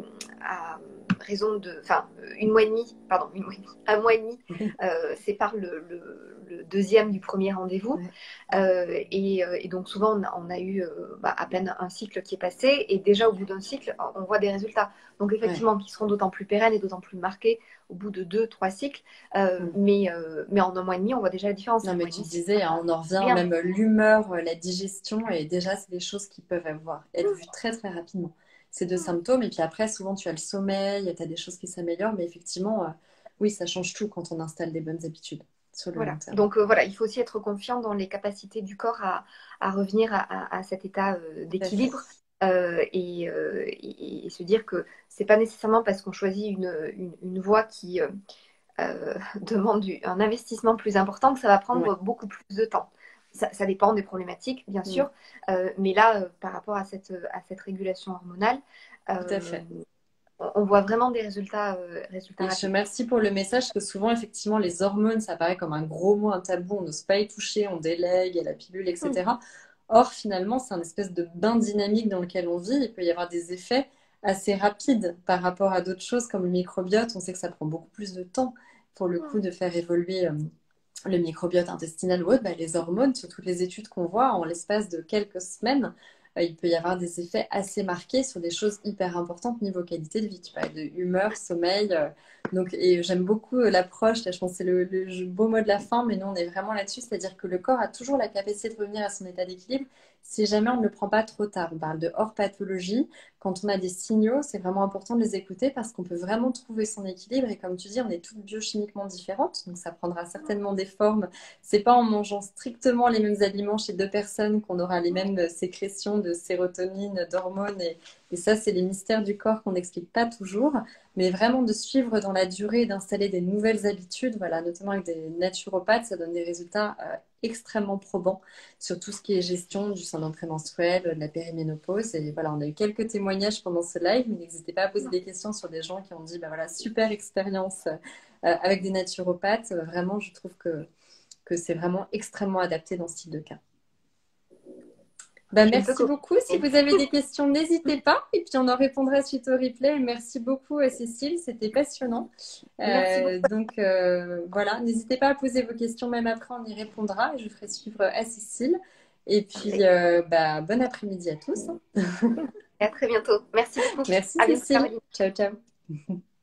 à raison de... Enfin, une mois et demi, pardon, une mois et demi, un mois et demi euh, sépare le, le- le deuxième du premier rendez-vous. Ouais. Euh, et, euh, et donc, souvent, on a, on a eu euh, bah, à peine un cycle qui est passé. Et déjà, au bout d'un cycle, on voit des résultats. Donc, Ouais. effectivement, qui seront d'autant plus pérennes et d'autant plus marqués au bout de deux, trois cycles. Euh, Mm. mais, euh, mais en un mois et demi, on voit déjà la différence. Non, Un mais mois et tu demi, c'est disais, hein, on en revient, rien. même euh, l'humeur, euh, la digestion, et déjà, c'est des choses qui peuvent avoir, être vues très, très rapidement. C'est deux symptômes, et puis après, souvent, tu as le sommeil, tu as des choses qui s'améliorent, mais effectivement, euh, oui, ça change tout quand on installe des bonnes habitudes sur le long Voilà. terme. Donc euh, voilà, il faut aussi être confiant dans les capacités du corps à, à revenir à, à- à cet état euh, Tout à fait. d'équilibre euh, et, euh, et- et se dire que c'est pas nécessairement parce qu'on choisit une, une, une voie qui euh, euh, demande du- un investissement plus important que ça va Ouais. prendre beaucoup plus de temps. Ça, ça dépend des problématiques, bien Mm. sûr, euh, mais là, euh, par rapport à cette, à cette régulation hormonale, Tout à euh, fait. on, on voit vraiment des résultats, euh, résultats Et je te rapides. remercie pour le message, que souvent, effectivement, les hormones, ça paraît comme un gros mot, un tabou, on n'ose pas y toucher, on délègue, il y a la pilule, Mm. et cetera. Or, finalement, c'est un espèce de bain dynamique dans lequel on vit. Il peut y avoir des effets assez rapides par rapport à d'autres choses comme le microbiote. On sait que ça prend beaucoup plus de temps pour le coup de faire évoluer euh, le microbiote intestinal ou autre. Bah, les hormones, sur toutes les études qu'on voit, en l'espace de quelques semaines, euh, il peut y avoir des effets assez marqués sur des choses hyper importantes niveau qualité de vie. Tu parles de humeur, sommeil. euh, donc, et j'aime beaucoup euh, l'approche, là, je pense que c'est le, le beau mot de la fin, mais nous, on est vraiment là-dessus, c'est-à-dire que le corps a toujours la capacité de revenir à son état d'équilibre si jamais on ne le prend pas trop tard. On parle de hors pathologie. Quand on a des signaux, c'est vraiment important de les écouter parce qu'on peut vraiment trouver son équilibre. Et comme tu dis, on est toutes biochimiquement différentes, donc ça prendra certainement des formes. C'est pas en mangeant strictement les mêmes aliments chez deux personnes qu'on aura les mêmes sécrétions de sérotonine, d'hormones. Et, et ça, c'est les mystères du corps qu'on n'explique pas toujours. Mais vraiment de suivre dans la durée et d'installer des nouvelles habitudes, voilà, notamment avec des naturopathes, ça donne des résultats euh, extrêmement probants sur tout ce qui est gestion du syndrome prémenstruel, de la périménopause. Et voilà, on a eu quelques témoignages pendant ce live, mais n'hésitez pas à poser des questions sur des gens qui ont dit, bah voilà, super expérience euh, avec des naturopathes. Vraiment, je trouve que, que c'est vraiment extrêmement adapté dans ce type de cas. Bah, Je ne peux merci que... beaucoup. Si vous avez des questions, n'hésitez pas. Et puis, on en répondra suite au replay. Merci beaucoup, euh, Cécile. C'était passionnant. Merci Euh, beaucoup. donc, euh, voilà. N'hésitez pas à poser vos questions. Même après, on y répondra. Et je ferai suivre à Cécile. Et puis, Parfait. euh, bah, bon après-midi à tous. Et à très bientôt. Merci beaucoup. Merci, À bientôt, Cécile. Caroline. Ciao, ciao.